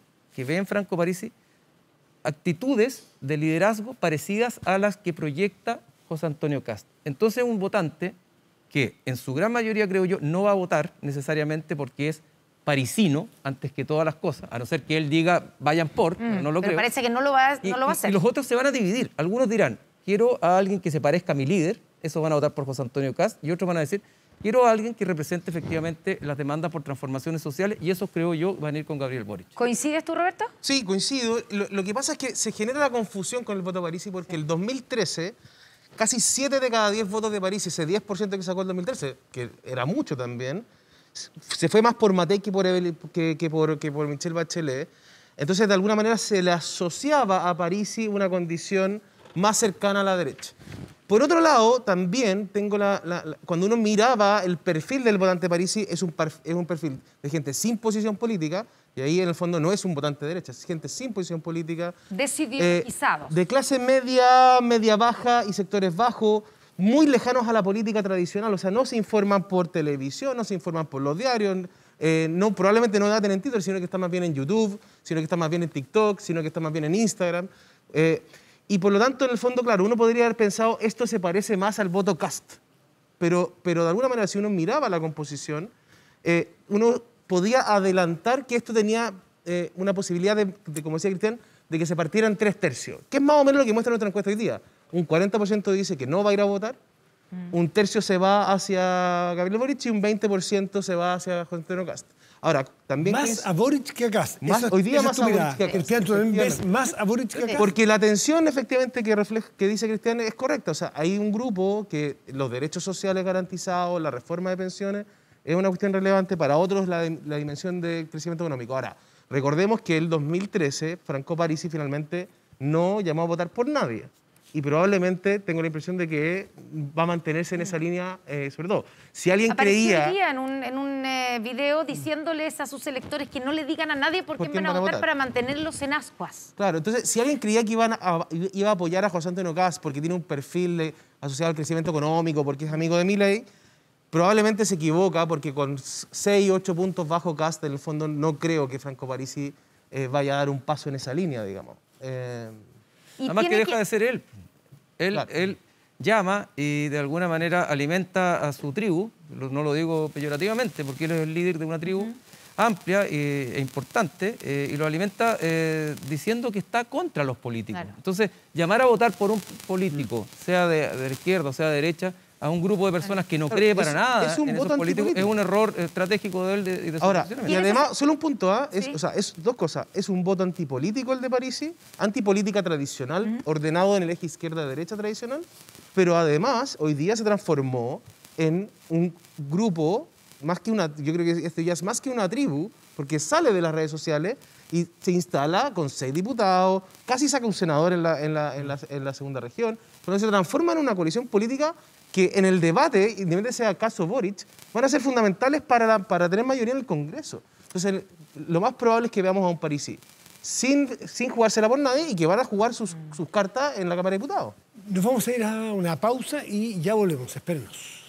actitudes de liderazgo parecidas a las que proyecta José Antonio Kast. Entonces es un votante que en su gran mayoría, creo yo, no va a votar necesariamente porque es parisino antes que todas las cosas, a no ser que él diga vayan por, pero no lo creo. Pero parece que no lo va a hacer. Y los otros se van a dividir. Algunos dirán, quiero a alguien que se parezca a mi líder, esos van a votar por José Antonio Kast, y otros van a decir, quiero a alguien que represente efectivamente las demandas por transformaciones sociales, y esos, creo yo, van a ir con Gabriel Boric. ¿Coincides tú, Roberto? Sí, coincido. Lo que pasa es que se genera la confusión con el voto de Parisi porque el 2013, casi 7 de cada 10 votos de Parisi, ese 10% que sacó el 2013, que era mucho también, se fue más por Matei que por Michelle Bachelet. Entonces, de alguna manera, se le asociaba a Parisi una condición más cercana a la derecha. Por otro lado, también tengo cuando uno miraba el perfil del votante Parisi, es un perfil de gente sin posición política, y ahí en el fondo no es un votante de derecha, es gente sin posición política. Desideologizados. De clase media, media baja y sectores bajos, muy lejanos a la política tradicional, o sea, no se informan por televisión, no se informan por los diarios, probablemente no daten en Twitter, sino que están más bien en YouTube, sino que están más bien en TikTok, sino que están más bien en Instagram. Y por lo tanto, en el fondo, claro, uno podría haber pensado esto se parece más al voto Kast, pero de alguna manera, si uno miraba la composición, uno podía adelantar que esto tenía una posibilidad de, como decía Cristian, de que se partiera en 3/3, que es más o menos lo que muestra nuestra encuesta hoy día. Un 40% dice que no va a ir a votar, un tercio se va hacia Gabriel Boric y un 20% se va hacia José Antonio Kast. Ahora, también... Más a Boric que a Kast. Hoy día más a Boric que a Kast. Cristian, ¿tú también ves más a Boric que a Kast? Porque la tensión, efectivamente, que dice Cristian es correcta. O sea, hay un grupo que los derechos sociales garantizados, la reforma de pensiones, es una cuestión relevante. Para otros, la dimensión del crecimiento económico. Ahora, recordemos que el 2013, Franco Parisi finalmente no llamó a votar por nadie. Y probablemente tengo la impresión de que va a mantenerse en esa línea, sobre todo. Si alguien creía... Apareció hoy día en un video diciéndoles a sus electores que no le digan a nadie por quién van a votar para mantenerlos en ascuas. Claro, entonces, si alguien creía que iba a apoyar a José Antonio Kast porque tiene un perfil asociado al crecimiento económico, porque es amigo de Milei, probablemente se equivoca, porque con 6, 8 puntos bajo Kast, en el fondo, no creo que Franco Parisi vaya a dar un paso en esa línea, digamos. Además que deja de ser él. Él llama y de alguna manera alimenta a su tribu, no lo digo peyorativamente, porque él es el líder de una tribu amplia e importante, y lo alimenta diciendo que está contra los políticos. Claro. Entonces, llamar a votar por un político, sea de la izquierda o sea de derecha, a un grupo de personas que no cree para nada en esos políticos, es un error estratégico de él y de su Ahora, y además, solo un punto, o sea, es dos cosas. Es un voto antipolítico el de Parisi, antipolítica tradicional, ordenado en el eje izquierda-derecha tradicional, pero además, hoy día se transformó en un grupo, yo creo que esto ya es más que una tribu, porque sale de las redes sociales y se instala con 6 diputados, casi saca un senador en la segunda región, entonces se transforma en una coalición política que en el debate, independientemente sea caso Boric, van a ser fundamentales para tener mayoría en el Congreso. Entonces, lo más probable es que veamos a un Parisi sin jugársela por nadie y que van a jugar sus cartas en la Cámara de Diputados. Nos vamos a ir a una pausa y ya volvemos. Espérenos.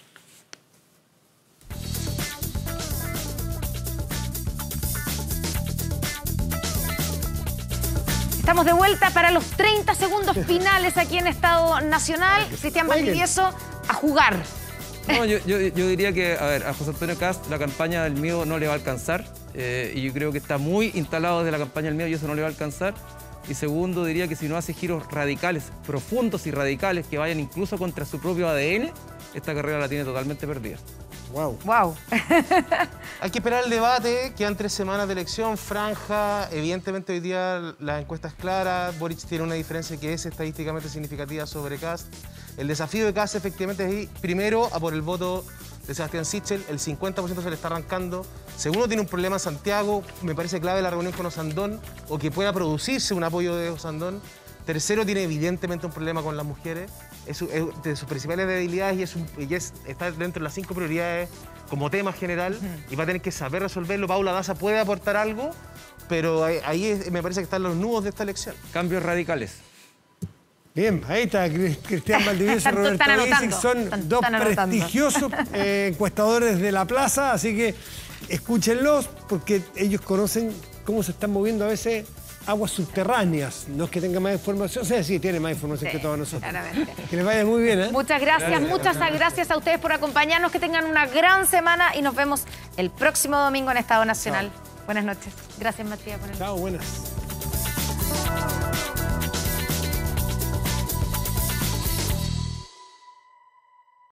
Estamos de vuelta para los 30 segundos finales aquí en Estado Nacional. Cristian Valdivieso, a jugar. No, yo diría que, a José Antonio Kast la campaña del miedo no le va a alcanzar. Y yo creo que está muy instalado desde la campaña del miedo y eso no le va a alcanzar. Y segundo, diría que si no hace giros radicales, profundos y radicales, que vayan incluso contra su propio ADN, esta carrera la tiene totalmente perdida. Wow. Hay que esperar el debate, quedan 3 semanas de elección, franja, evidentemente hoy día las encuestas claras, Boric tiene una diferencia que es estadísticamente significativa sobre Kast. El desafío de Kast efectivamente es ir primero a por el voto de Sebastián Sichel, el 50% se le está arrancando. Segundo, tiene un problema en Santiago, me parece clave la reunión con Osandón, o que pueda producirse un apoyo de Osandón. Tercero, tiene evidentemente un problema con las mujeres, es de sus principales debilidades y está dentro de las 5 prioridades como tema general y va a tener que saber resolverlo. Paula Daza puede aportar algo, pero ahí me parece que están los nudos de esta elección. Cambios radicales. Bien, ahí está Cristian Valdivieso y Roberto Bisic, son dos prestigiosos encuestadores de la plaza, así que escúchenlos porque ellos conocen cómo se están moviendo a veces aguas subterráneas. No es que tengan más información, o sea, sí, tienen más información que todos nosotros. Claramente. Que les vaya muy bien, ¿eh? Muchas gracias, muchas gracias a ustedes por acompañarnos, que tengan una gran semana y nos vemos el próximo domingo en Estado Nacional. Chao. Buenas noches. Gracias, Matías. Chao, buenas.